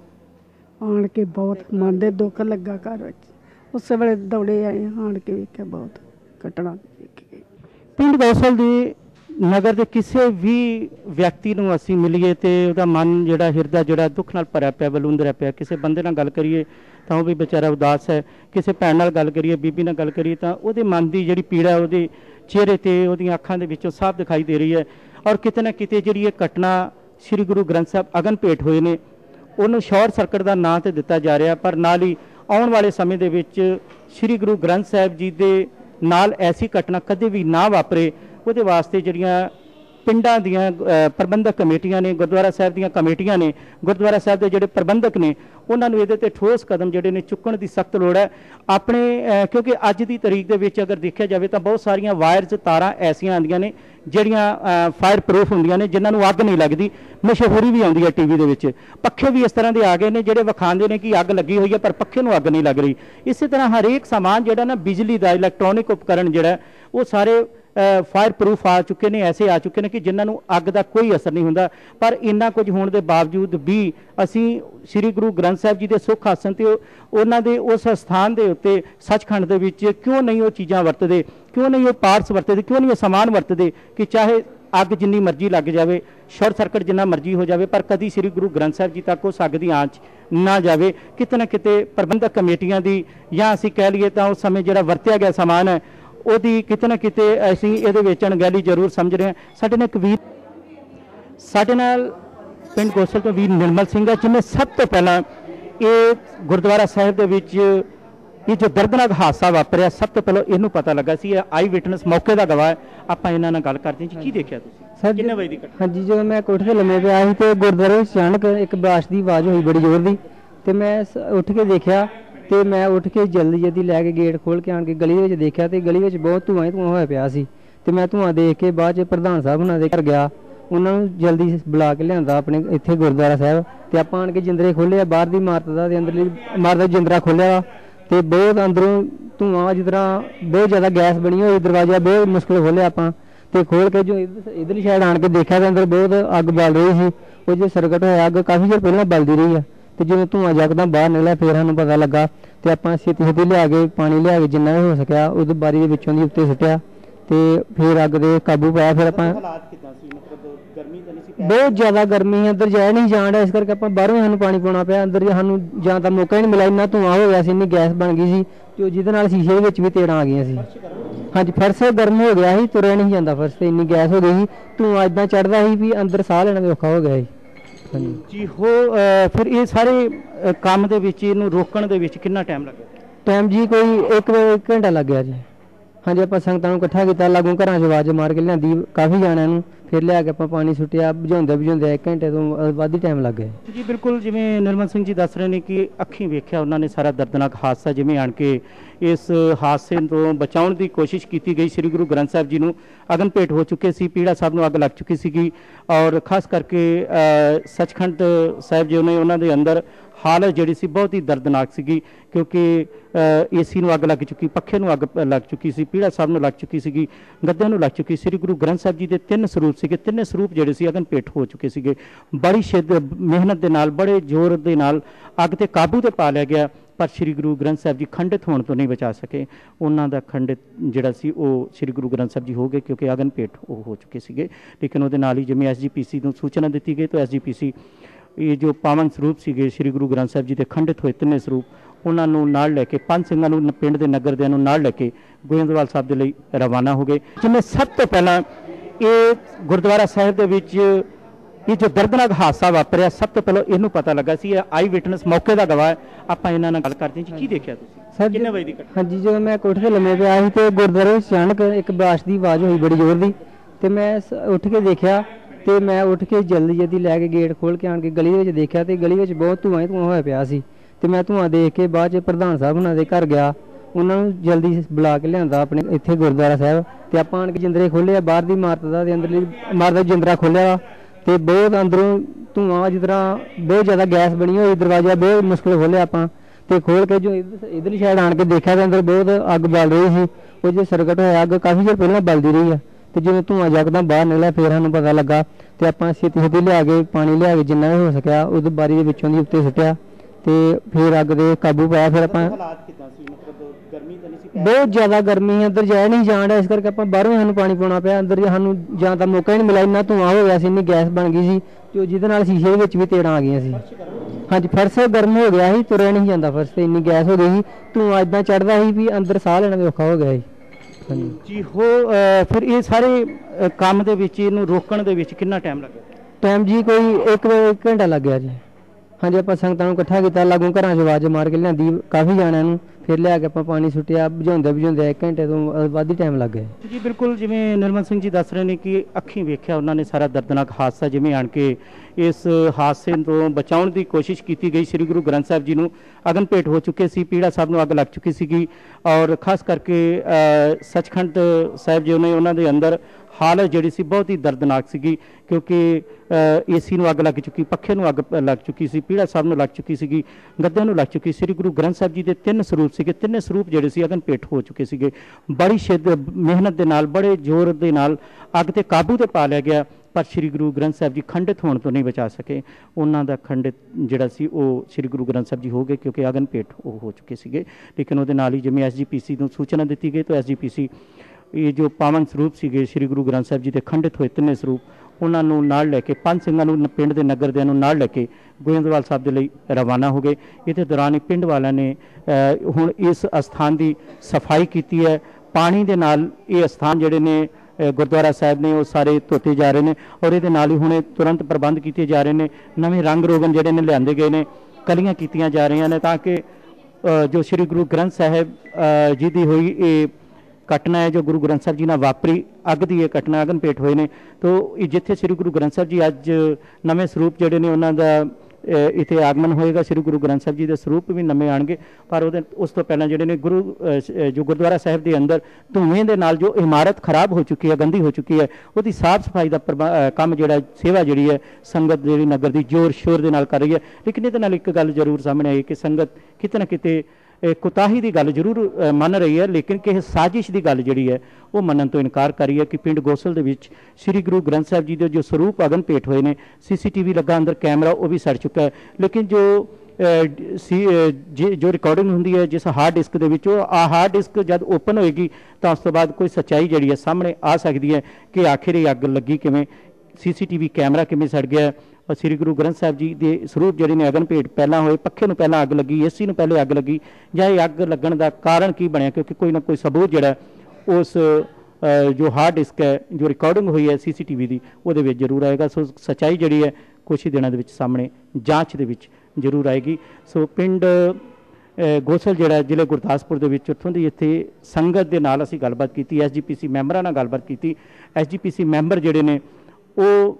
ਆਣ ਕੇ ਬਹੁਤ ਮਨ ਦੇ ਦੁੱਖ ਲੱਗਾ ਘਰ ਵਿੱਚ। ਉਸੇ ਵੇਲੇ ਦੌੜੇ ਆਏ, ਆਣ ਕੇ ਵੇਖਿਆ ਬਹੁਤ ਘਟਨਾ ਵੇਖੀ। ਪਿੰਡ ਗੋਸਲ ਦੀ ਨਗਰ ਦੇ ਕਿਸੇ ਵੀ ਵਿਅਕਤੀ ਨੂੰ ਅਸੀਂ ਮਿਲੀਏ ਤੇ ਉਹਦਾ ਮਨ ਜਿਹੜਾ, ਹਿਰਦਾ ਜਿਹੜਾ ਦੁੱਖ ਨਾਲ ਭਰਿਆ ਪਿਆ, ਬਲੂੰਦਰਿਆ ਪਿਆ। ਕਿਸੇ ਬੰਦੇ ਨਾਲ ਗੱਲ ਕਰੀਏ ਤਾਂ ਉਹ ਵੀ ਵਿਚਾਰਾ ਉਦਾਸ ਹੈ। ਕਿਸੇ ਭੈਣ ਨਾਲ ਗੱਲ ਕਰੀਏ, ਬੀਬੀ ਨਾਲ ਗੱਲ ਕਰੀਏ ਤਾਂ ਉਹਦੇ ਮਨ ਦੀ ਜਿਹੜੀ ਪੀੜਾ ਉਹਦੇ ਚਿਹਰੇ ਤੇ, ਉਹਦੀਆਂ ਅੱਖਾਂ ਦੇ ਵਿੱਚੋਂ ਸਾਫ਼ ਦਿਖਾਈ ਦੇ ਰਹੀ ਹੈ। ਔਰ ਕਿਤੇ ਨਾ ਕਿਤੇ ਜਿਹੜੀ ਇਹ ਘਟਨਾ ਸ੍ਰੀ ਗੁਰੂ ਗ੍ਰੰਥ ਸਾਹਿਬ ਅਗਨ ਭੇਟ ਹੋਏ ਨੇ, ਉਹਨੂੰ ਸ਼ਾਰਟ ਸਰਕਟ ਦਾ ਨਾਂ ਤੇ ਦਿੱਤਾ ਜਾ ਰਿਹਾ। ਪਰ ਨਾਲ ਹੀ ਆਉਣ ਵਾਲੇ ਸਮੇਂ ਦੇ ਵਿੱਚ ਸ੍ਰੀ ਗੁਰੂ ਗ੍ਰੰਥ ਸਾਹਿਬ ਜੀ ਦੇ ਨਾਲ ਐਸੀ ਘਟਨਾ ਕਦੇ ਵੀ ਨਾ ਵਾਪਰੇ, ਉਹਦੇ ਵਾਸਤੇ ਜਿਹੜੀਆਂ ਪਿੰਡਾਂ ਦੀਆਂ ਪ੍ਰਬੰਧਕ ਕਮੇਟੀਆਂ ਨੇ, ਗੁਰਦੁਆਰਾ ਸਾਹਿਬ ਦੀਆਂ ਕਮੇਟੀਆਂ ਨੇ, ਗੁਰਦੁਆਰਾ ਸਾਹਿਬ ਦੇ ਜਿਹੜੇ ਪ੍ਰਬੰਧਕ ਨੇ, ਉਹਨਾਂ ਨੂੰ ਇਹਦੇ ਤੇ ਠੋਸ ਕਦਮ ਜਿਹੜੇ ਨੇ ਚੁੱਕਣ ਦੀ ਸਖਤ ਲੋੜ ਹੈ। ਆਪਣੇ ਕਿਉਂਕਿ ਅੱਜ ਦੀ ਤਾਰੀਖ ਦੇ ਵਿੱਚ ਅਗਰ ਦੇਖਿਆ ਜਾਵੇ ਤਾਂ ਬਹੁਤ ਸਾਰੀਆਂ ਵਾਇਰਸ, ਤਾਰਾਂ ਐਸੀਆਂ ਆਉਂਦੀਆਂ ਨੇ ਜਿਹੜੀਆਂ ਫਾਇਰ ਪ੍ਰੂਫ ਹੁੰਦੀਆਂ ਨੇ, ਜਿਨ੍ਹਾਂ ਨੂੰ ਅੱਗ ਨਹੀਂ ਲੱਗਦੀ। ਮਸ਼ਹੂਰੀ ਵੀ ਆਉਂਦੀ ਹੈ ਟੀ ਵੀ ਦੇ ਵਿੱਚ। ਪੱਖੇ ਵੀ ਇਸ ਤਰ੍ਹਾਂ ਦੇ ਆ ਗਏ ਨੇ ਜਿਹੜੇ ਵਿਖਾਉਂਦੇ ਨੇ ਕਿ ਅੱਗ ਲੱਗੀ ਹੋਈ ਹੈ, ਪਰ ਪੱਖੇ ਨੂੰ ਅੱਗ ਨਹੀਂ ਲੱਗ ਰਹੀ। ਇਸੇ ਤਰ੍ਹਾਂ ਹਰੇਕ ਸਮਾਨ ਜਿਹੜਾ ਨਾ ਬਿਜਲੀ ਦਾ, ਇਲੈਕਟ੍ਰੋਨਿਕ ਉਪਕਰਨ ਜਿਹੜਾ, ਉਹ ਸਾਰੇ ਫਾਇਰ ਪ੍ਰੂਫ ਆ ਚੁੱਕੇ ਨੇ, ਐਸੇ ਆ ਚੁੱਕੇ ਨੇ ਕਿ ਜਿਨ੍ਹਾਂ ਨੂੰ ਅੱਗ ਦਾ ਕੋਈ ਅਸਰ ਨਹੀਂ ਹੁੰਦਾ। ਪਰ ਇੰਨਾ ਕੁਝ ਹੋਣ ਦੇ ਬਾਵਜੂਦ ਵੀ ਅਸੀਂ ਸ੍ਰੀ ਗੁਰੂ ਗ੍ਰੰਥ ਸਾਹਿਬ ਜੀ ਦੇ ਸੁੱਖ ਆਸਣ ਤੇ ਉਹਨਾਂ ਦੇ ਉਸ ਸਥਾਨ ਦੇ ਉੱਤੇ, ਸੱਚਖੰਡ ਦੇ ਵਿੱਚ ਕਿਉਂ ਨਹੀਂ ਉਹ ਚੀਜ਼ਾਂ ਵਰਤਦੇ, ਕਿਉਂ ਨਹੀਂ ਉਹ ਪਾਰਟਸ ਵਰਤਦੇ, ਕਿਉਂ ਨਹੀਂ ਉਹ ਸਮਾਨ ਵਰਤਦੇ ਕਿ ਚਾਹੇ ਅੱਗ ਜਿੰਨੀ ਮਰਜ਼ੀ ਲੱਗ ਜਾਵੇ, ਸ਼ਾਰਟ ਸਰਕਟ ਜਿੰਨਾ ਮਰਜ਼ੀ ਹੋ ਜਾਵੇ, ਪਰ ਕਦੀ ਸ੍ਰੀ ਗੁਰੂ ਗ੍ਰੰਥ ਸਾਹਿਬ ਜੀ ਤੱਕ ਉਸ ਅੱਗ ਦੀ ਆਂਚ ਨਾ ਜਾਵੇ। ਕਿਤੇ ਨਾ ਕਿਤੇ ਪ੍ਰਬੰਧਕ ਕਮੇਟੀਆਂ ਦੀ, ਜਾਂ ਅਸੀਂ ਕਹਿ ਲਈਏ ਤਾਂ ਉਸ ਸਮੇਂ ਜਿਹੜਾ ਵਰਤਿਆ ਗਿਆ ਸਮਾਨ ਹੈ, ਉਹਦੀ ਕਿਤੇ ਨਾ ਕਿਤੇ ਅਸੀਂ ਇਹਦੇ ਵਿੱਚ ਅਣਗਹਿਲੀ ਜ਼ਰੂਰ ਸਮਝ ਰਹੇ ਹਾਂ। ਸਾਡੇ ਨਾਲ ਇੱਕ ਵੀਰ, ਸਾਡੇ ਨਾਲ ਪਿੰਡ ਗੋਸਲ ਤੋਂ ਵੀਰ ਨਿਰਮਲ ਸਿੰਘ ਹੈ, ਜਿਹਨੇ ਸਭ ਤੋਂ ਪਹਿਲਾਂ ਇਹ ਗੁਰਦੁਆਰਾ ਸਾਹਿਬ ਦੇ ਵਿੱਚ ਇਹ ਜੋ ਦਰਦਨਾਕ ਹਾਦਸਾ ਵਾਪਰਿਆ, ਸਭ ਤੋਂ ਪਹਿਲਾਂ ਇਹਨੂੰ ਪਤਾ ਲੱਗਾ ਸੀ। ਇਹ ਆਈ ਵਿਟਨੈਸ, ਮੌਕੇ ਦਾ ਗਵਾਹ। ਆਪਾਂ ਇਹਨਾਂ ਨਾਲ ਗੱਲ ਕਰਦੇ ਹਾਂ ਜੀ। ਕੀ ਦੇਖਿਆ ਤੁਸੀਂ? ਸਰ ਕਿੰਨੇ ਵਜੇ ਦੀ ਘਟਨਾ? ਹਾਂਜੀ, ਜਦੋਂ ਮੈਂ ਕੋਠੇ ਤੇ ਲੰਮੇ ਪਿਆ ਸੀ ਤੇ ਗੁਰਦੁਆਰੇ ਵਿੱਚ ਅਚਾਨਕ ਇੱਕ ਬਲਾਸਟ ਦੀ ਆਵਾਜ਼ ਹੋਈ ਬੜੀ ਜ਼ੋਰ ਦੀ, ਤੇ ਮੈਂ ਉੱਠ ਕੇ ਦੇਖਿਆ ਤੇ ਮੈਂ ਉੱਠ ਕੇ ਜਲਦੀ ਜਲਦੀ ਲੈ ਕੇ ਗੇਟ ਖੋਲ ਕੇ ਆਣ ਕੇ ਗਲੀ ਵਿੱਚ ਦੇਖਿਆ ਤੇ ਗਲੀ ਵਿੱਚ ਬਹੁਤ ਧੂਆਂ ਹੀ ਧੂਆਂ ਹੋਇਆ ਪਿਆ ਸੀ। ਤੇ ਮੈਂ ਧੂਆਂ ਦੇਖ ਕੇ ਬਾਅਦ ਚ ਪ੍ਰਧਾਨ ਸਾਹਿਬ ਉਹਨਾਂ ਦੇ ਘਰ ਗਿਆ, ਉਹਨਾਂ ਨੂੰ ਜਲਦੀ ਬੁਲਾ ਕੇ ਲਿਆਂਦਾ ਆਪਣੇ ਇੱਥੇ ਗੁਰਦੁਆਰਾ ਸਾਹਿਬ। ਤੇ ਆਪਾਂ ਆਣ ਕੇ ਜਿੰਦਰੇ ਖੋਲ੍ਹੇ, ਬਾਹਰ ਦੀ ਇਮਾਰਤ ਦਾ ਤੇ ਅੰਦਰਲੀ ਇਮਾਰਤ ਦਾ ਜਿੰਦਰਾ ਖੋਲ੍ਹਿਆ ਤੇ ਬਹੁਤ ਅੰਦਰੋਂ ਧੂਆਂ, ਜਿਸ ਤਰ੍ਹਾਂ ਬਹੁਤ ਜ਼ਿਆਦਾ ਗੈਸ ਬਣੀ ਹੋਈ। ਦਰਵਾਜ਼ਾ ਬਹੁਤ ਮੁਸ਼ਕਿਲ ਖੋਲ੍ਹਿਆ ਆਪਾਂ ਤੇ ਖੋਲ ਕੇ ਜੋ ਇਧਰਲੀ ਸਾਈਡ ਆਣ ਕੇ ਦੇਖਿਆ ਤੇ ਅੰਦਰ ਬਹੁਤ ਅੱਗ ਬਲ ਰਹੀ ਸੀ। ਉਹ ਜੋ ਸਰਕਟ ਹੋਇਆ, ਅੱਗ ਕਾਫੀ ਚਿਰ ਪਹਿਲਾਂ ਬਲਦੀ ਰਹੀ ਆ ਤੇ ਜਦੋਂ ਧੂਆਂ ਜਕਦਮ ਬਾਹਰ ਨਿਕਲਿਆ ਫਿਰ ਸਾਨੂੰ ਪਤਾ ਲੱਗਾ ਤੇ ਆਪਾਂ ਛੇਤੀ ਛੇਤੀ ਲਿਆ ਕੇ ਪਾਣੀ ਲਿਆ ਕੇ ਜਿੰਨਾ ਵੀ ਹੋ ਸਕਿਆ ਉਹਦੇ ਬਾਰੀ ਦੇ ਵਿੱਚੋਂ ਦੀ ਉੱਤੇ ਸੁੱਟਿਆ ਤੇ ਫਿਰ ਅੱਗ ਦੇ ਕਾਬੂ ਪਾਇਆ। ਫਿਰ ਆਪਾਂ ਬਹੁਤ ਜ਼ਿਆਦਾ ਗਰਮੀ ਅੰਦਰ ਜਾਇਆ ਨਹੀਂ ਜਾਣ ਡਿਆ, ਇਸ ਕਰਕੇ ਆਪਾਂ ਬਾਹਰੋਂ ਸਾਨੂੰ ਪਾਣੀ ਪਾਉਣਾ ਪਿਆ। ਅੰਦਰ ਸਾਨੂੰ ਜਾਂ ਤਾਂ ਮੌਕਾ ਹੀ ਨਹੀਂ ਮਿਲਿਆ, ਇੰਨਾ ਧੂਆਂ ਹੋ ਗਿਆ ਸੀ, ਇੰਨੀ ਗੈਸ ਬਣ ਗਈ ਸੀ ਜੋ ਜਿਹਦੇ ਨਾਲ ਸ਼ੀਸ਼ੇ ਦੇ ਵਿੱਚ ਵੀ ਤੇੜਾਂ ਆ ਗਈਆਂ ਸੀ। ਹਾਂਜੀ, ਫਰਸ਼ ਗਰਮ ਹੋ ਗਿਆ ਸੀ, ਤੁਰਿਆ ਨਹੀਂ ਜਾਂਦਾ ਫਰਸ਼ ਤੇ, ਇੰਨੀ ਗੈਸ ਹੋ ਗਈ ਸੀ। ਧੂਆਂ ਏਦਾਂ ਚੜ੍ਹਦਾ ਸੀ ਵੀ ਅੰਦਰ ਸਾਹ ਲੈਣਾ ਵੀ ਔਖਾ ਹੋ ਗਿਆ ਸੀ। ਹਾਂਜੀ ਜੀ ਹੋ ਫਿਰ ਇਹ ਸਾਰੇ ਕੰਮ ਦੇ ਵਿੱਚ ਇਹਨੂੰ ਰੋਕਣ ਦੇ ਵਿੱਚ ਕਿੰਨਾ ਟਾਈਮ ਲੱਗਿਆ? ਟਾਈਮ ਜੀ ਕੋਈ ਇੱਕ ਘੰਟਾ ਲੱਗ ਗਿਆ ਜੀ। ਹਾਂਜੀ, ਆਪਾਂ ਸੰਗਤਾਂ ਨੂੰ ਇਕੱਠਾ ਕੀਤਾ, ਲਾਗੋਂ ਘਰਾਂ 'ਚ ਆਵਾਜ਼ ਮਾਰ ਕੇ ਲਿਆਂਦੀ ਕਾਫੀ ਜਾਣਿਆਂ ਨੂੰ, ਫਿਰ ਲਿਆ ਕੇ ਆਪਾਂ ਪਾਣੀ ਸੁੱਟਿਆ। ਬੁਝਾਉਂਦੇ ਬੁਝਾਉਂਦੇ ਇੱਕ ਘੰਟੇ ਤੋਂ ਵੱਧ ਹੀ ਟਾਈਮ ਲੱਗ ਗਿਆ ਜੀ। ਬਿਲਕੁਲ, ਜਿਵੇਂ ਨਿਰਮਲ ਸਿੰਘ ਜੀ ਦੱਸ ਰਹੇ ਨੇ ਕਿ ਅੱਖੀਂ ਵੇਖਿਆ ਉਹਨਾਂ ਨੇ ਸਾਰਾ ਦਰਦਨਾਕ ਹਾਦਸਾ, ਜਿਵੇਂ ਆਣ ਕੇ ਇਸ ਹਾਦਸੇ ਤੋਂ ਬਚਾਉਣ ਦੀ ਕੋਸ਼ਿਸ਼ ਕੀਤੀ ਗਈ। ਸ੍ਰੀ ਗੁਰੂ ਗ੍ਰੰਥ ਸਾਹਿਬ ਜੀ ਨੂੰ ਅਗਨ ਭੇਟ ਹੋ ਚੁੱਕੇ ਸੀ, ਪੀੜਾ ਸਾਹਿਬ ਨੂੰ ਅੱਗ ਲੱਗ ਚੁੱਕੀ ਸੀਗੀ, ਔਰ ਖਾਸ ਕਰਕੇ ਸੱਚਖੰਡ ਸਾਹਿਬ ਜੀ ਨੇ, ਉਹਨਾਂ ਦੇ ਅੰਦਰ ਹਾਲਤ ਜਿਹੜੀ ਸੀ ਬਹੁਤ ਹੀ ਦਰਦਨਾਕ ਸੀਗੀ, ਕਿਉਂਕਿ ਏਸੀ ਨੂੰ ਅੱਗ ਲੱਗ ਚੁੱਕੀ, ਪੱਖੇ ਨੂੰ ਅੱਗ ਲੱਗ ਚੁੱਕੀ ਸੀ, ਪੀੜਾ ਸਾਹਿਬ ਨੂੰ ਲੱਗ ਚੁੱਕੀ ਸੀਗੀ, ਗੱਦਿਆਂ ਨੂੰ ਲੱਗ ਚੁੱਕੀ। ਸ੍ਰੀ ਗੁਰੂ ਗ੍ਰੰਥ ਸਾਹਿਬ ਜੀ ਦੇ ਤਿੰਨ ਸਰੂਪ ਸੀਗੇ, ਤਿੰਨੇ ਸਰੂਪ ਜਿਹੜੇ ਸੀ ਅਗਨ ਭੇਟ ਹੋ ਚੁੱਕੇ ਸੀਗੇ। ਬੜੀ ਸ਼ਿੱਦਤ, ਮਿਹਨਤ ਦੇ ਨਾਲ, ਬੜੇ ਜ਼ੋਰ ਦੇ ਨਾਲ ਅੱਗ ਤੇ ਕਾਬੂ ਤੇ ਪਾ ਲਿਆ ਗਿਆ, ਪਰ ਸ੍ਰੀ ਗੁਰੂ ਗ੍ਰੰਥ ਸਾਹਿਬ ਜੀ ਖੰਡਿਤ ਹੋਣ ਤੋਂ ਨਹੀਂ ਬਚਾ ਸਕੇ। ਉਹਨਾਂ ਦਾ ਖੰਡਿਤ ਜਿਹੜਾ ਸੀ ਉਹ ਸ੍ਰੀ ਗੁਰੂ ਗ੍ਰੰਥ ਸਾਹਿਬ ਜੀ ਹੋ ਗਏ, ਕਿਉਂਕਿ ਅਗਨ ਭੇਟ ਉਹ ਹੋ ਚੁੱਕੇ ਸੀਗੇ। ਲੇਕਿਨ ਉਹਦੇ ਨਾਲ ਹੀ ਜਿਵੇਂ ਐਸ ਜੀ ਪੀ ਸੀ ਨੂੰ ਸੂਚਨਾ ਦਿੱਤੀ ਗਈ ਤਾਂ ਐਸ ਜੀ ਪੀ ਸੀ ਇਹ ਜੋ ਪਾਵਨ ਸਰੂਪ ਸੀਗੇ ਸ੍ਰੀ ਗੁਰੂ ਗ੍ਰੰਥ ਸਾਹਿਬ ਜੀ ਦੇ ਖੰਡਿਤ ਹੋਏ ਤਿੰਨੇ ਸਰੂਪ, ਉਹਨਾਂ ਨੂੰ ਨਾਲ ਲੈ ਕੇ, ਪੰਜ ਸਿੰਘਾਂ ਨੂੰ, ਪਿੰਡ ਦੇ ਨਗਰ ਦਿਆਂ ਨੂੰ ਨਾਲ ਲੈ ਕੇ ਗੋਇੰਦਵਾਲ ਸਾਹਿਬ ਦੇ ਲਈ ਰਵਾਨਾ ਹੋ ਗਏ। ਜਿਵੇਂ ਸਭ ਤੋਂ ਪਹਿਲਾਂ ਇਹ ਗੁਰਦੁਆਰਾ ਸਾਹਿਬ ਦੇ ਵਿੱਚ ਇਹ ਜੋ ਦਰਦਨਾਕ ਹਾਦਸਾ ਵਾਪਰਿਆ ਸਭ ਤੋਂ ਪਹਿਲਾਂ ਇਹਨੂੰ ਪਤਾ ਲੱਗਾ ਸੀ, ਇਹ ਆਈ ਵਿਟਨੈਸ ਮੌਕੇ ਦਾ ਗਵਾਹ ਹੈ। ਆਪਾਂ ਇਹਨਾਂ ਨਾਲ ਗੱਲ ਕਰਦੇ ਹਾਂ ਜੀ, ਕੀ ਦੇਖਿਆ ਤੁਸੀਂ ਸਰ? ਕਿੰਨੇ ਵਜੇ ਦੀ ਘਟਨਾ? ਹਾਂਜੀ, ਜਦੋਂ ਮੈਂ ਕੋਠੇ ਤੇ ਲੰਮੇ ਪਿਆ ਸੀ ਤੇ ਗੁਰਦੁਆਰੇ ਵਿੱਚ ਅਚਾਨਕ ਇੱਕ ਬਾਸ਼ ਦੀ ਆਵਾਜ਼ ਹੋਈ ਬੜੀ ਜ਼ੋਰ ਦੀ, ਤੇ ਮੈਂ ਸ- ਉੱਠ ਕੇ ਦੇਖਿਆ ਤੇ ਮੈਂ ਉੱਠ ਕੇ ਜਲਦੀ ਜਲਦੀ ਲੈ ਕੇ ਗੇਟ ਖੋਲ੍ਹ ਕੇ ਆਣ ਕੇ ਗਲੀ ਵਿੱਚ ਦੇਖਿਆ ਤੇ ਗਲੀ ਵਿੱਚ ਬਹੁਤ ਧੂੰਆਂ ਹੀ ਧੂੰਆਂ ਹੋਇਆ ਪਿਆ ਸੀ। ਤੇ ਮੈਂ ਧੂੰਆਂ ਦੇਖ ਕੇ ਬਾਅਦ 'ਚ ਪ੍ਰਧਾਨ ਸਾਹਿਬ ਉਹਨਾਂ ਦੇ ਘਰ ਗਿਆ, ਉਹਨਾਂ ਨੂੰ ਜਲਦੀ ਬੁਲਾ ਕੇ ਲਿਆਂਦਾ ਆਪਣੇ ਇੱਥੇ ਗੁਰਦੁਆਰਾ ਸਾਹਿਬ, ਤੇ ਆਪਾਂ ਆਣ ਕੇ ਜਿੰਦਰੇ ਖੋਲ੍ਹੇ ਆ ਬਾਹਰ ਦੀ ਇਮਾਰਤ ਦਾ, ਤੇ ਅੰਦਰਲੀ ਇਮਾਰਤ ਦਾ ਜਿੰਦਰਾ ਖੋਲ੍ਹਿਆ ਤੇ ਬਹੁਤ ਅੰਦਰੋਂ ਧੂੰਆਂ ਜਿਸ ਤਰ੍ਹਾਂ ਬਹੁਤ ਜ਼ਿਆਦਾ ਗੈਸ ਬਣੀ ਹੋਈ, ਦਰਵਾਜ਼ਾ ਬਹੁਤ ਮੁਸ਼ਕਿਲ ਖੋਲ੍ਹਿਆ ਆਪਾਂ, ਤੇ ਖੋਲ੍ਹ ਕੇ ਜੋ ਇਧਰਲੀ ਸਾਈਡ ਆਣ ਕੇ ਦੇਖਿਆ ਤੇ ਅੰਦਰ ਬਹੁਤ ਅੱਗ ਬਲ ਰਹੀ ਸੀ। ਉਹ ਜੇ ਸਰਕਟ ਹੋਇਆ, ਅੱਗ ਕਾਫੀ ਚਿਰ ਪਹਿਲਾਂ ਬਲਦੀ ਰਹੀ ਆ, ਤੇ ਜਦੋਂ ਧੂੰਆਂ ਯਕਦਮ ਬਾਹਰ ਨਿਕਲਿਆ ਫਿਰ ਸਾਨੂੰ ਪਤਾ ਲੱਗਾ, ਤੇ ਆਪਾਂ ਛੇਤੀ ਛੇਤੀ ਲਿਆ ਕੇ ਪਾਣੀ ਲਿਆ ਕੇ ਜਿੰਨਾ ਵੀ ਹੋ ਸਕਿਆ ਉਹਦੇ ਬਾਰੀ ਦੇ ਵਿੱਚੋਂ ਦੀ ਉੱਤੇ ਸੁੱਟਿਆ ਤੇ ਫਿਰ ਅੱਗ ਦੇ ਕਾਬੂ ਪਾਇਆ। ਫਿਰ ਆਪਾਂ ਹਾਲਾਤ ਕਿੱਦਾਂ ਸੀ? ਮਤਲਬ ਗਰਮੀ ਤਾਂ ਨਹੀਂ ਸੀ? ਬਹੁਤ ਜ਼ਿਆਦਾ ਗਰਮੀ, ਅੰਦਰ ਜਾਇਆ ਨਹੀਂ ਜਾਣ ਡਿਆ, ਇਸ ਕਰਕੇ ਆਪਾਂ ਬਾਹਰੋਂ ਸਾਨੂੰ ਪਾਣੀ ਪਾਉਣਾ ਪਿਆ। ਅੰਦਰ ਸਾਨੂੰ ਜਾਣ ਦਾ ਮੌਕਾ ਹੀ ਨਹੀਂ ਮਿਲਿਆ, ਇੰਨਾ ਧੂੰਆਂ ਹੋ ਗਿਆ ਸੀ, ਇੰਨੀ ਗੈਸ ਬਣ ਗਈ ਸੀ ਜੋ ਜਿਹਦੇ ਨਾਲ ਸ਼ੀਸ਼ੇ ਦੇ ਵਿੱਚ ਵੀ ਤੇੜਾਂ ਆ ਗਈਆਂ ਸੀ। ਹਾਂਜੀ, ਫਰਸ਼ ਗਰਮ ਹੋ ਗਿਆ ਸੀ, ਤੁਰਿਆ ਨਹੀਂ ਜਾਂਦਾ ਫਰਸ਼ ਤੇ, ਇੰਨੀ ਗੈਸ ਹੋ ਗਈ ਸੀ, ਧੂੰਆਂ ਇਦਾਂ ਚੜਦਾ ਸੀ ਵੀ ਅੰਦਰ ਸਾਹ ਲੈਣਾ ਵੀ ਔਖਾ ਹੋ ਗਿਆ ਸੀ। ਹਾਂਜੀ ਜੀ ਹੋ ਫਿਰ ਇਹ ਸਾਰੇ ਅ, ਕੰਮ ਦੇ ਵਿੱਚ ਇਹਨੂੰ ਰੋਕਣ ਦੇ ਵਿੱਚ ਕਿੰਨਾ ਟਾਈਮ ਲੱਗਿਆ? ਟਾਈਮ ਜੀ ਕੋਈ ਇੱਕ ਇੱਕ ਘੰਟਾ ਲੱਗ ਗਿਆ ਜੀ। ਹਾਂਜੀ, ਆਪਾਂ ਸੰਗਤਾਂ ਨੂੰ ਇਕੱਠਾ ਕੀਤਾ, ਲਾਗੋਂ ਘਰਾਂ 'ਚ ਆਵਾਜ਼ ਮਾਰ ਕੇ ਲਿਆਂਦੀ ਕਾਫੀ ਜਾਣਿਆਂ ਨੂੰ, ਫਿਰ ਲਿਆ ਕੇ ਆਪਾਂ ਪਾਣੀ ਸੁੱਟਿਆ, ਬੁਝਾਉਂਦੇ ਬੁਝਾਉਂਦੇ ਇੱਕ ਘੰਟੇ ਤੋਂ ਵੱਧ ਹੀ ਟਾਈਮ ਲੱਗ ਗਿਆ ਜੀ। ਬਿਲਕੁਲ, ਜਿਵੇਂ ਨਿਰਮਲ ਸਿੰਘ ਜੀ ਦੱਸ ਰਹੇ ਨੇ ਕਿ ਅੱਖੀਂ ਵੇਖਿਆ ਉਹਨਾਂ ਨੇ ਸਾਰਾ ਦਰਦਨਾਕ ਹਾਦਸਾ, ਜਿਵੇਂ ਆਣ ਕੇ ਇਸ ਹਾਦਸੇ ਤੋਂ ਬਚਾਉਣ ਦੀ ਕੋਸ਼ਿਸ਼ ਕੀਤੀ ਗਈ। ਸ੍ਰੀ ਗੁਰੂ ਗ੍ਰੰਥ ਸਾਹਿਬ ਜੀ ਨੂੰ ਅਗਨ ਭੇਟ ਹੋ ਚੁੱਕੇ ਸੀ, ਪੀੜਾ ਸਾਹਿਬ ਨੂੰ ਅੱਗ ਲੱਗ ਚੁੱਕੀ ਸੀਗੀ, ਔਰ ਖਾਸ ਕਰਕੇ ਸੱਚਖੰਡ ਸਾਹਿਬ ਜੀ ਨੇ ਉਹਨਾਂ ਦੇ ਅੰਦਰ ਹਾਲਤ ਜਿਹੜੀ ਸੀ ਬਹੁਤ ਹੀ ਦਰਦਨਾਕ ਸੀਗੀ, ਕਿਉਂਕਿ ਏਸੀ ਨੂੰ ਅੱਗ ਲੱਗ ਚੁੱਕੀ, ਪੱਖੇ ਨੂੰ ਅੱਗ ਲੱਗ ਚੁੱਕੀ ਸੀ, ਪੀੜਾ ਸਾਹਿਬ ਨੂੰ ਲੱਗ ਚੁੱਕੀ ਸੀਗੀ, ਗੱਦਿਆਂ ਨੂੰ ਲੱਗ ਚੁੱਕੀ। ਸ੍ਰੀ ਗੁਰੂ ਗ੍ਰੰਥ ਸਾਹਿਬ ਜੀ ਦੇ ਤਿੰਨ ਸਰੂਪ ਸੀਗੇ, ਤਿੰਨੇ ਸਰੂਪ ਜਿਹੜੇ ਸੀ ਅਗਨ ਭੇਟ ਹੋ ਚੁੱਕੇ ਸੀਗੇ। ਬੜੀ ਸ਼ਿੱਦ ਮਿਹਨਤ ਦੇ ਨਾਲ, ਬੜੇ ਜ਼ੋਰ ਦੇ ਨਾਲ ਅੱਗ ਤੇ ਕਾਬੂ ਤੇ ਪਾ ਲਿਆ ਗਿਆ, ਪਰ ਸ੍ਰੀ ਗੁਰੂ ਗ੍ਰੰਥ ਸਾਹਿਬ ਜੀ ਖੰਡਿਤ ਹੋਣ ਤੋਂ ਨਹੀਂ ਬਚਾ ਸਕੇ। ਉਹਨਾਂ ਦਾ ਖੰਡਿਤ ਜਿਹੜਾ ਸੀ ਉਹ ਸ੍ਰੀ ਗੁਰੂ ਗ੍ਰੰਥ ਸਾਹਿਬ ਜੀ ਹੋ ਗਏ, ਕਿਉਂਕਿ ਅਗਨ ਭੇਟ ਉਹ ਹੋ ਚੁੱਕੇ ਸੀਗੇ। ਲੇਕਿਨ ਉਹਦੇ ਨਾਲ ਹੀ ਜਿਵੇਂ ਐਸ ਜੀ ਪੀ ਸੀ ਨੂੰ ਸੂਚਨਾ ਦਿੱਤੀ ਗਈ, ਤਾਂ ਐਸ ਜੀ ਪੀ ਸੀ ਇਹ ਜੋ ਪਾਵਨ ਸਰੂਪ ਸੀਗੇ ਸ੍ਰੀ ਗੁਰੂ ਗ੍ਰੰਥ ਸਾਹਿਬ ਜੀ ਦੇ ਖੰਡਿਤ ਹੋਏ ਤਿੰਨੇ ਸਰੂਪ, ਉਹਨਾਂ ਨੂੰ ਨਾਲ ਲੈ ਕੇ ਪੰਜ ਸਿੰਘਾਂ ਨੂੰ ਪਿੰਡ ਦੇ ਨਗਰ ਦਿਆਂ ਨੂੰ ਨਾਲ ਲੈ ਕੇ ਗੋਇੰਦਵਾਲ ਸਾਹਿਬ ਦੇ ਲਈ ਰਵਾਨਾ ਹੋ ਗਏ। ਇਹਦੇ ਦੌਰਾਨ ਹੀ ਪਿੰਡ ਵਾਲਿਆਂ ਨੇ ਹੁਣ ਇਸ ਅਸਥਾਨ ਦੀ ਸਫਾਈ ਕੀਤੀ ਹੈ। ਪਾਣੀ ਦੇ ਨਾਲ ਇਹ ਅਸਥਾਨ ਜਿਹੜੇ ਨੇ ਗੁਰਦੁਆਰਾ ਸਾਹਿਬ ਨੇ ਉਹ ਸਾਰੇ ਧੋਤੇ ਜਾ ਰਹੇ ਨੇ, ਔਰ ਇਹਦੇ ਨਾਲ ਹੀ ਹੁਣ ਤੁਰੰਤ ਪ੍ਰਬੰਧ ਕੀਤੇ ਜਾ ਰਹੇ ਨੇ। ਨਵੇਂ ਰੰਗ ਰੋਗਨ ਜਿਹੜੇ ਨੇ ਲਿਆਂਦੇ ਗਏ ਨੇ, ਕਲੀਆਂ ਕੀਤੀਆਂ ਜਾ ਰਹੀਆਂ ਨੇ, ਤਾਂ ਕਿ ਜੋ ਸ੍ਰੀ ਗੁਰੂ ਗ੍ਰੰਥ ਸਾਹਿਬ ਜੀ ਦੀ ਹੋਈ ਇਹ ਘਟਨਾ ਹੈ, ਜੋ ਗੁਰੂ ਗ੍ਰੰਥ ਸਾਹਿਬ ਜੀ ਨਾਲ ਵਾਪਰੀ ਅੱਗ ਦੀ ਇਹ ਘਟਨਾ, ਅਗਨ ਭੇਟ ਹੋਏ ਨੇ, ਤਾਂ ਇਹ ਜਿੱਥੇ ਸ੍ਰੀ ਗੁਰੂ ਗ੍ਰੰਥ ਸਾਹਿਬ ਜੀ ਅੱਜ ਨਵੇਂ ਸਰੂਪ ਜਿਹੜੇ ਨੇ ਉਹਨਾਂ ਦਾ ਇੱਥੇ ਆਗਮਨ ਹੋਏਗਾ, ਸ੍ਰੀ ਗੁਰੂ ਗ੍ਰੰਥ ਸਾਹਿਬ ਜੀ ਦੇ ਸਰੂਪ ਵੀ ਨਵੇਂ ਆਉਣਗੇ, ਪਰ ਉਹਦੇ ਉਸ ਤੋਂ ਪਹਿਲਾਂ ਜਿਹੜੇ ਨੇ ਗੁਰੂ ਜੋ ਗੁਰਦੁਆਰਾ ਸਾਹਿਬ ਦੇ ਅੰਦਰ ਧੂਏਂ ਦੇ ਨਾਲ ਜੋ ਇਮਾਰਤ ਖਰਾਬ ਹੋ ਚੁੱਕੀ ਹੈ, ਗੰਦੀ ਹੋ ਚੁੱਕੀ ਹੈ, ਉਹਦੀ ਸਾਫ਼ ਸਫਾਈ ਦਾ ਕੰਮ ਜਿਹੜਾ ਸੇਵਾ ਜਿਹੜੀ ਹੈ ਸੰਗਤ ਜਿਹੜੀ ਨਗਰ ਦੀ ਜ਼ੋਰ ਸ਼ੋਰ ਦੇ ਨਾਲ ਕਰ ਰਹੀ ਹੈ। ਲੇਕਿਨ ਇਹਦੇ ਨਾਲ ਇੱਕ ਗੱਲ ਜ਼ਰੂਰ ਸਾਹਮਣੇ ਆਈ ਕਿ ਸੰਗਤ ਕਿਤੇ ਨਾ ਕਿਤੇ ਕੁਤਾਹੀ ਦੀ ਗੱਲ ਜ਼ਰੂਰ ਮੰਨ ਰਹੀ ਹੈ, ਲੇਕਿਨ ਕਿਸੇ ਸਾਜ਼ਿਸ਼ ਦੀ ਗੱਲ ਜਿਹੜੀ ਹੈ ਉਹ ਮੰਨਣ ਤੋਂ ਇਨਕਾਰ ਕਰ ਰਹੀ ਹੈ ਕਿ ਪਿੰਡ ਗੋਸਲ ਦੇ ਵਿੱਚ ਸ੍ਰੀ ਗੁਰੂ ਗ੍ਰੰਥ ਸਾਹਿਬ ਜੀ ਦੇ ਜੋ ਸਰੂਪ ਅਗਨ ਭੇਟ ਹੋਏ ਨੇ, ਸੀ ਸੀ ਟੀ ਵੀ ਲੱਗਾ ਅੰਦਰ ਕੈਮਰਾ ਉਹ ਵੀ ਸੜ ਚੁੱਕਾ ਹੈ, ਲੇਕਿਨ ਜੋ ਸੀ ਜੋ ਰਿਕਾਰਡਿੰਗ ਹੁੰਦੀ ਹੈ ਜਿਸ ਹਾਰਡ ਡਿਸਕ ਦੇ ਵਿੱਚ, ਉਹ ਆ ਹਾਰਡ ਡਿਸਕ ਜਦ ਓਪਨ ਹੋਏਗੀ ਤਾਂ ਉਸ ਤੋਂ ਬਾਅਦ ਕੋਈ ਸੱਚਾਈ ਜਿਹੜੀ ਹੈ ਸਾਹਮਣੇ ਆ ਸਕਦੀ ਹੈ ਕਿ ਆਖਿਰ ਇਹ ਅੱਗ ਲੱਗੀ ਕਿਵੇਂ, ਸੀ ਸੀ ਟੀ ਵੀ ਕੈਮਰਾ ਕਿਵੇਂ ਸੜ ਗਿਆ। ਔਰ ਸ੍ਰੀ ਗੁਰੂ ਗ੍ਰੰਥ ਸਾਹਿਬ ਜੀ ਦੇ ਸਰੂਪ ਜਿਹੜੇ ਨੇ ਅਗਨ ਭੇਟ ਪਹਿਲਾਂ ਹੋਏ, ਪੱਖੇ ਨੂੰ ਪਹਿਲਾਂ ਅੱਗ ਲੱਗੀ, ਏਸੀ ਨੂੰ ਪਹਿਲੇ ਅੱਗ ਲੱਗੀ, ਜਾਂ ਇਹ ਅੱਗ ਲੱਗਣ ਦਾ ਕਾਰਨ ਕੀ ਬਣਿਆ, ਕਿਉਂਕਿ ਕੋਈ ਨਾ ਕੋਈ ਸਬੂਤ ਜਿਹੜਾ ਉਸ ਜੋ ਹਾਰਡ ਡਿਸਕ ਹੈ, ਜੋ ਰਿਕਾਰਡਿੰਗ ਹੋਈ ਹੈ ਸੀ ਸੀ ਟੀ ਵੀ ਦੀ, ਉਹਦੇ ਵਿੱਚ ਜ਼ਰੂਰ ਆਏਗਾ। ਸੋ ਸੱਚਾਈ ਜਿਹੜੀ ਹੈ ਕੁਛ ਹੀ ਦਿਨਾਂ ਦੇ ਵਿੱਚ ਸਾਹਮਣੇ ਜਾਂਚ ਦੇ ਵਿੱਚ ਜ਼ਰੂਰ ਆਏਗੀ। ਸੋ ਪਿੰਡ ਗੋਸਲ ਜਿਹੜਾ ਜ਼ਿਲ੍ਹੇ ਗੁਰਦਾਸਪੁਰ ਦੇ ਵਿੱਚ, ਉੱਥੋਂ ਦੀ ਇੱਥੇ ਸੰਗਤ ਦੇ ਨਾਲ ਅਸੀਂ ਗੱਲਬਾਤ ਕੀਤੀ, ਐਸ ਜੀ ਪੀ ਸੀ ਮੈਂਬਰਾਂ ਨਾਲ ਗੱਲਬਾਤ ਕੀਤੀ। ਐਸ ਜੀ ਪੀ ਸੀ ਮੈਂਬਰ ਜਿਹੜੇ ਨੇ ਉਹ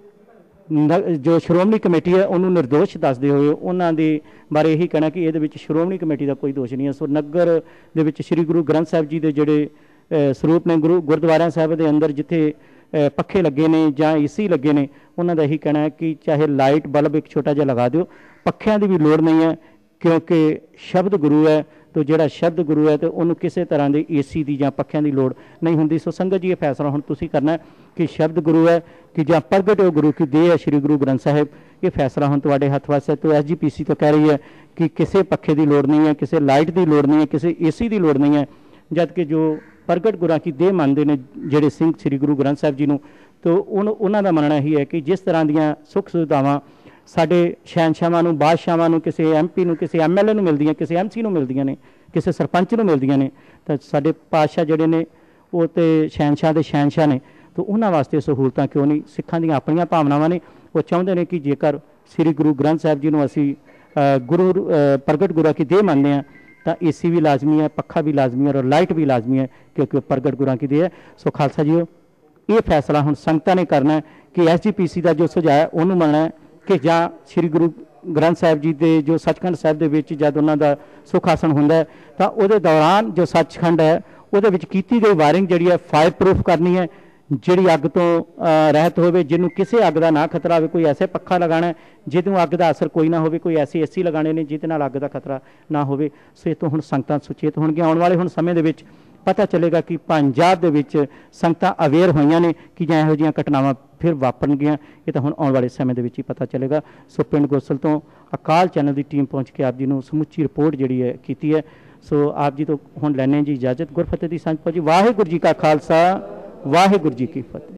ਜੋ ਸ਼੍ਰੋਮਣੀ ਕਮੇਟੀ ਹੈ ਉਹਨੂੰ ਨਿਰਦੋਸ਼ ਦੱਸਦੇ ਹੋਏ ਉਹਨਾਂ ਦੇ ਬਾਰੇ ਇਹੀ ਕਹਿਣਾ ਕਿ ਇਹਦੇ ਵਿੱਚ ਸ਼੍ਰੋਮਣੀ ਕਮੇਟੀ ਦਾ ਕੋਈ ਦੋਸ਼ ਨਹੀਂ ਹੈ। ਸੋ ਨਗਰ ਦੇ ਵਿੱਚ ਸ੍ਰੀ ਗੁਰੂ ਗ੍ਰੰਥ ਸਾਹਿਬ ਜੀ ਦੇ ਜਿਹੜੇ ਸਰੂਪ ਨੇ, ਗੁਰੂ ਗੁਰਦੁਆਰਿਆਂ ਸਾਹਿਬ ਦੇ ਅੰਦਰ ਜਿੱਥੇ ਪੱਖੇ ਲੱਗੇ ਨੇ ਜਾਂ ਏਸੀ ਲੱਗੇ ਨੇ, ਉਹਨਾਂ ਦਾ ਇਹੀ ਕਹਿਣਾ ਹੈ ਕਿ ਚਾਹੇ ਲਾਈਟ ਬਲਬ ਇੱਕ ਛੋਟਾ ਜਿਹਾ ਲਗਾ ਦਿਓ, ਪੱਖਿਆਂ ਦੀ ਵੀ ਲੋੜ ਨਹੀਂ ਹੈ, ਕਿਉਂਕਿ ਸ਼ਬਦ ਗੁਰੂ ਹੈ, तो ਜਿਹੜਾ ਸ਼ਬਦ ਗੁਰੂ ਹੈ ਤੇ ਉਹਨੂੰ ਕਿਸੇ ਤਰ੍ਹਾਂ ਦੇ ਏਸੀ ਦੀ ਜਾਂ ਪੱਖਿਆਂ ਦੀ ਲੋੜ ਨਹੀਂ ਹੁੰਦੀ। ਸੋ ਸੰਗਤ ਜੀ ਇਹ ਫੈਸਲਾ ਹੁਣ ਤੁਸੀਂ ਕਰਨਾ ਕਿ ਸ਼ਬਦ ਗੁਰੂ ਹੈ ਕਿ ਜਾਂ ਪ੍ਰਗਟ ਹੋ ਗੁਰੂ की देह है श्री गुरु ग्रंथ साहिब, ये फैसला ਹੁਣ ਤੁਹਾਡੇ ਹੱਥ ਵਾਸ ਹੈ। तो एस जी पी सी तो कह रही है कि किसी पखे की लोड़ नहीं है, किसी लाइट की लोड़ नहीं है, किसी एसी की लोड़ नहीं है, जबकि जो प्रगट गुरां की देह मानते हैं ਜਿਹੜੇ ਸਿੰਘ श्री गुरु ग्रंथ साहिब जी ਨੂੰ, तो ਉਹਨਾਂ ਦਾ ਮੰਨਣਾ ਹੀ ਹੈ ਕਿ ਜਿਸ ਤਰ੍ਹਾਂ ਦੀਆਂ ਸੁੱਖ ਸੁਵਿਧਾਵਾਂ ਸਾਡੇ ਸ਼ਹਿਨਸ਼ਾਹਾਂ ਨੂੰ, ਬਾਦਸ਼ਾਹਾਂ ਨੂੰ, ਕਿਸੇ ਐਮ ਪੀ ਨੂੰ, ਕਿਸੇ ਐਮ ਐਲ ਏ ਨੂੰ ਮਿਲਦੀਆਂ, ਕਿਸੇ ਐਮ ਸੀ ਨੂੰ ਮਿਲਦੀਆਂ ਨੇ, ਕਿਸੇ ਸਰਪੰਚ ਨੂੰ ਮਿਲਦੀਆਂ ਨੇ, ਤਾਂ ਸਾਡੇ ਪਾਤਸ਼ਾਹ ਜਿਹੜੇ ਨੇ ਉਹ ਤੇ ਸ਼ਹਿਨਸ਼ਾਹ ਦੇ ਸ਼ਹਿਨਸ਼ਾਹ ਨੇ, तो उन्होंने वास्ते सहूलतां क्यों नहीं। सिखां ਦੀਆਂ ਆਪਣੀਆਂ ਭਾਵਨਾਵਾਂ ਨੇ, ਉਹ ਚਾਹੁੰਦੇ ਨੇ ਕਿ ਜੇਕਰ ਸ੍ਰੀ ਗੁਰੂ ਗ੍ਰੰਥ ਸਾਹਿਬ ਜੀ ਨੂੰ ਅਸੀਂ ਅ, ਗੁਰੂ ਅ, ਪ੍ਰਗਟ ਗੁਰਾਂ की देह ਮੰਨਦੇ ਹਾਂ ਤਾਂ ਏਸੀ ਵੀ ਲਾਜ਼ਮੀ ਹੈ, ਪੱਖਾ ਵੀ ਲਾਜ਼ਮੀ ਹੈ ਔਰ ਲਾਈਟ ਵੀ ਲਾਜ਼ਮੀ ਹੈ, ਕਿਉਂਕਿ ਉਹ ਪ੍ਰਗਟ ਗੁਰਾਂ की देह ਹੈ। ਸੋ ਖਾਲਸਾ ਜੀਓ, ਇਹ ਫੈਸਲਾ ਹੁਣ ਸੰਗਤਾਂ ਨੇ ਕਰਨਾ ਹੈ ਕਿ ਐਸ ਜੀ ਪੀ ਸੀ ਦਾ ਜੋ ਸੁਝਾਅ ਹੈ ਉਹਨੂੰ ਮੰਨਣਾ ਹੈ ਕਿ ਜਾਂ ਸ੍ਰੀ ਗੁਰੂ ਗ੍ਰੰਥ ਸਾਹਿਬ ਜੀ ਦੇ ਜੋ ਸੱਚਖੰਡ ਸਾਹਿਬ ਦੇ ਵਿੱਚ ਜਦ ਉਹਨਾਂ ਦਾ ਸੁੱਖ ਆਸਣ ਹੁੰਦਾ ਹੈ ਤਾਂ ਉਹਦੇ ਦੌਰਾਨ ਜੋ ਸੱਚਖੰਡ ਹੈ ਉਹਦੇ ਵਿੱਚ ਕੀਤੀ ਗਈ ਵਾਇਰਿੰਗ ਜਿਹੜੀ ਹੈ ਫਾਇਰ ਪ੍ਰੂਫ ਕਰਨੀ ਹੈ, ਜਿਹੜੀ ਅੱਗ ਤੋਂ ਅ, ਰਹਿਤ ਹੋਵੇ, ਜਿਹਨੂੰ ਕਿਸੇ ਅੱਗ ਦਾ ਨਾ ਖਤਰਾ ਹੋਵੇ। ਕੋਈ ਐਸੇ ਪੱਖਾ ਲਗਾਉਣਾ ਹੈ ਜਿਹਨੂੰ ਅੱਗ ਦਾ ਅਸਰ ਕੋਈ ਨਾ ਹੋਵੇ, ਕੋਈ ਐਸੇ ਏਸੀ ਲਗਾਉਣੇ ਨੇ ਜਿਹਦੇ ਨਾਲ ਅੱਗ ਦਾ ਖਤਰਾ ਨਾ ਹੋਵੇ। ਸੋ ਇਹ ਤੋਂ ਹੁਣ ਸੰਗਤਾਂ ਸੁਚੇਤ ਹੋਣਗੀਆਂ। ਆਉਣ ਵਾਲੇ ਹੁਣ ਸਮੇਂ ਦੇ ਵਿੱਚ ਪਤਾ ਚੱਲੇਗਾ ਕਿ ਪੰਜਾਬ ਦੇ ਵਿੱਚ ਸੰਗਤਾਂ ਅਵੇਅਰ ਹੋਈਆਂ ਨੇ ਕਿ ਜਾਂ ਇਹੋ ਜਿਹੀਆਂ ਘਟਨਾਵਾਂ ਫਿਰ ਵਾਪਰਨਗੀਆਂ। ਇਹ ਤਾਂ ਹੁਣ ਆਉਣ ਵਾਲੇ ਸਮੇਂ ਦੇ ਵਿੱਚ ਹੀ ਪਤਾ ਚੱਲੇਗਾ। ਸੋ ਪਿੰਡ ਗੋਸਲ ਤੋਂ ਅਕਾਲ ਚੈਨਲ ਦੀ ਟੀਮ ਪਹੁੰਚ ਕੇ ਆਪ ਜੀ ਨੂੰ ਸਮੁੱਚੀ ਰਿਪੋਰਟ ਜਿਹੜੀ ਹੈ ਕੀਤੀ ਹੈ। ਸੋ ਆਪ ਜੀ ਤੋਂ ਹੁਣ ਲੈਣੇ ਜੀ ਇਜਾਜ਼ਤ। ਗੁਰਫਤਿਹ ਦੀ ਸਾਂਝ ਪਾਓ ਜੀ। ਵਾਹਿਗੁਰੂ ਜੀ ਕਾ ਖਾਲਸਾ, ਵਾਹਿਗੁਰੂ ਜੀ ਕੀ ਫਤਿਹ।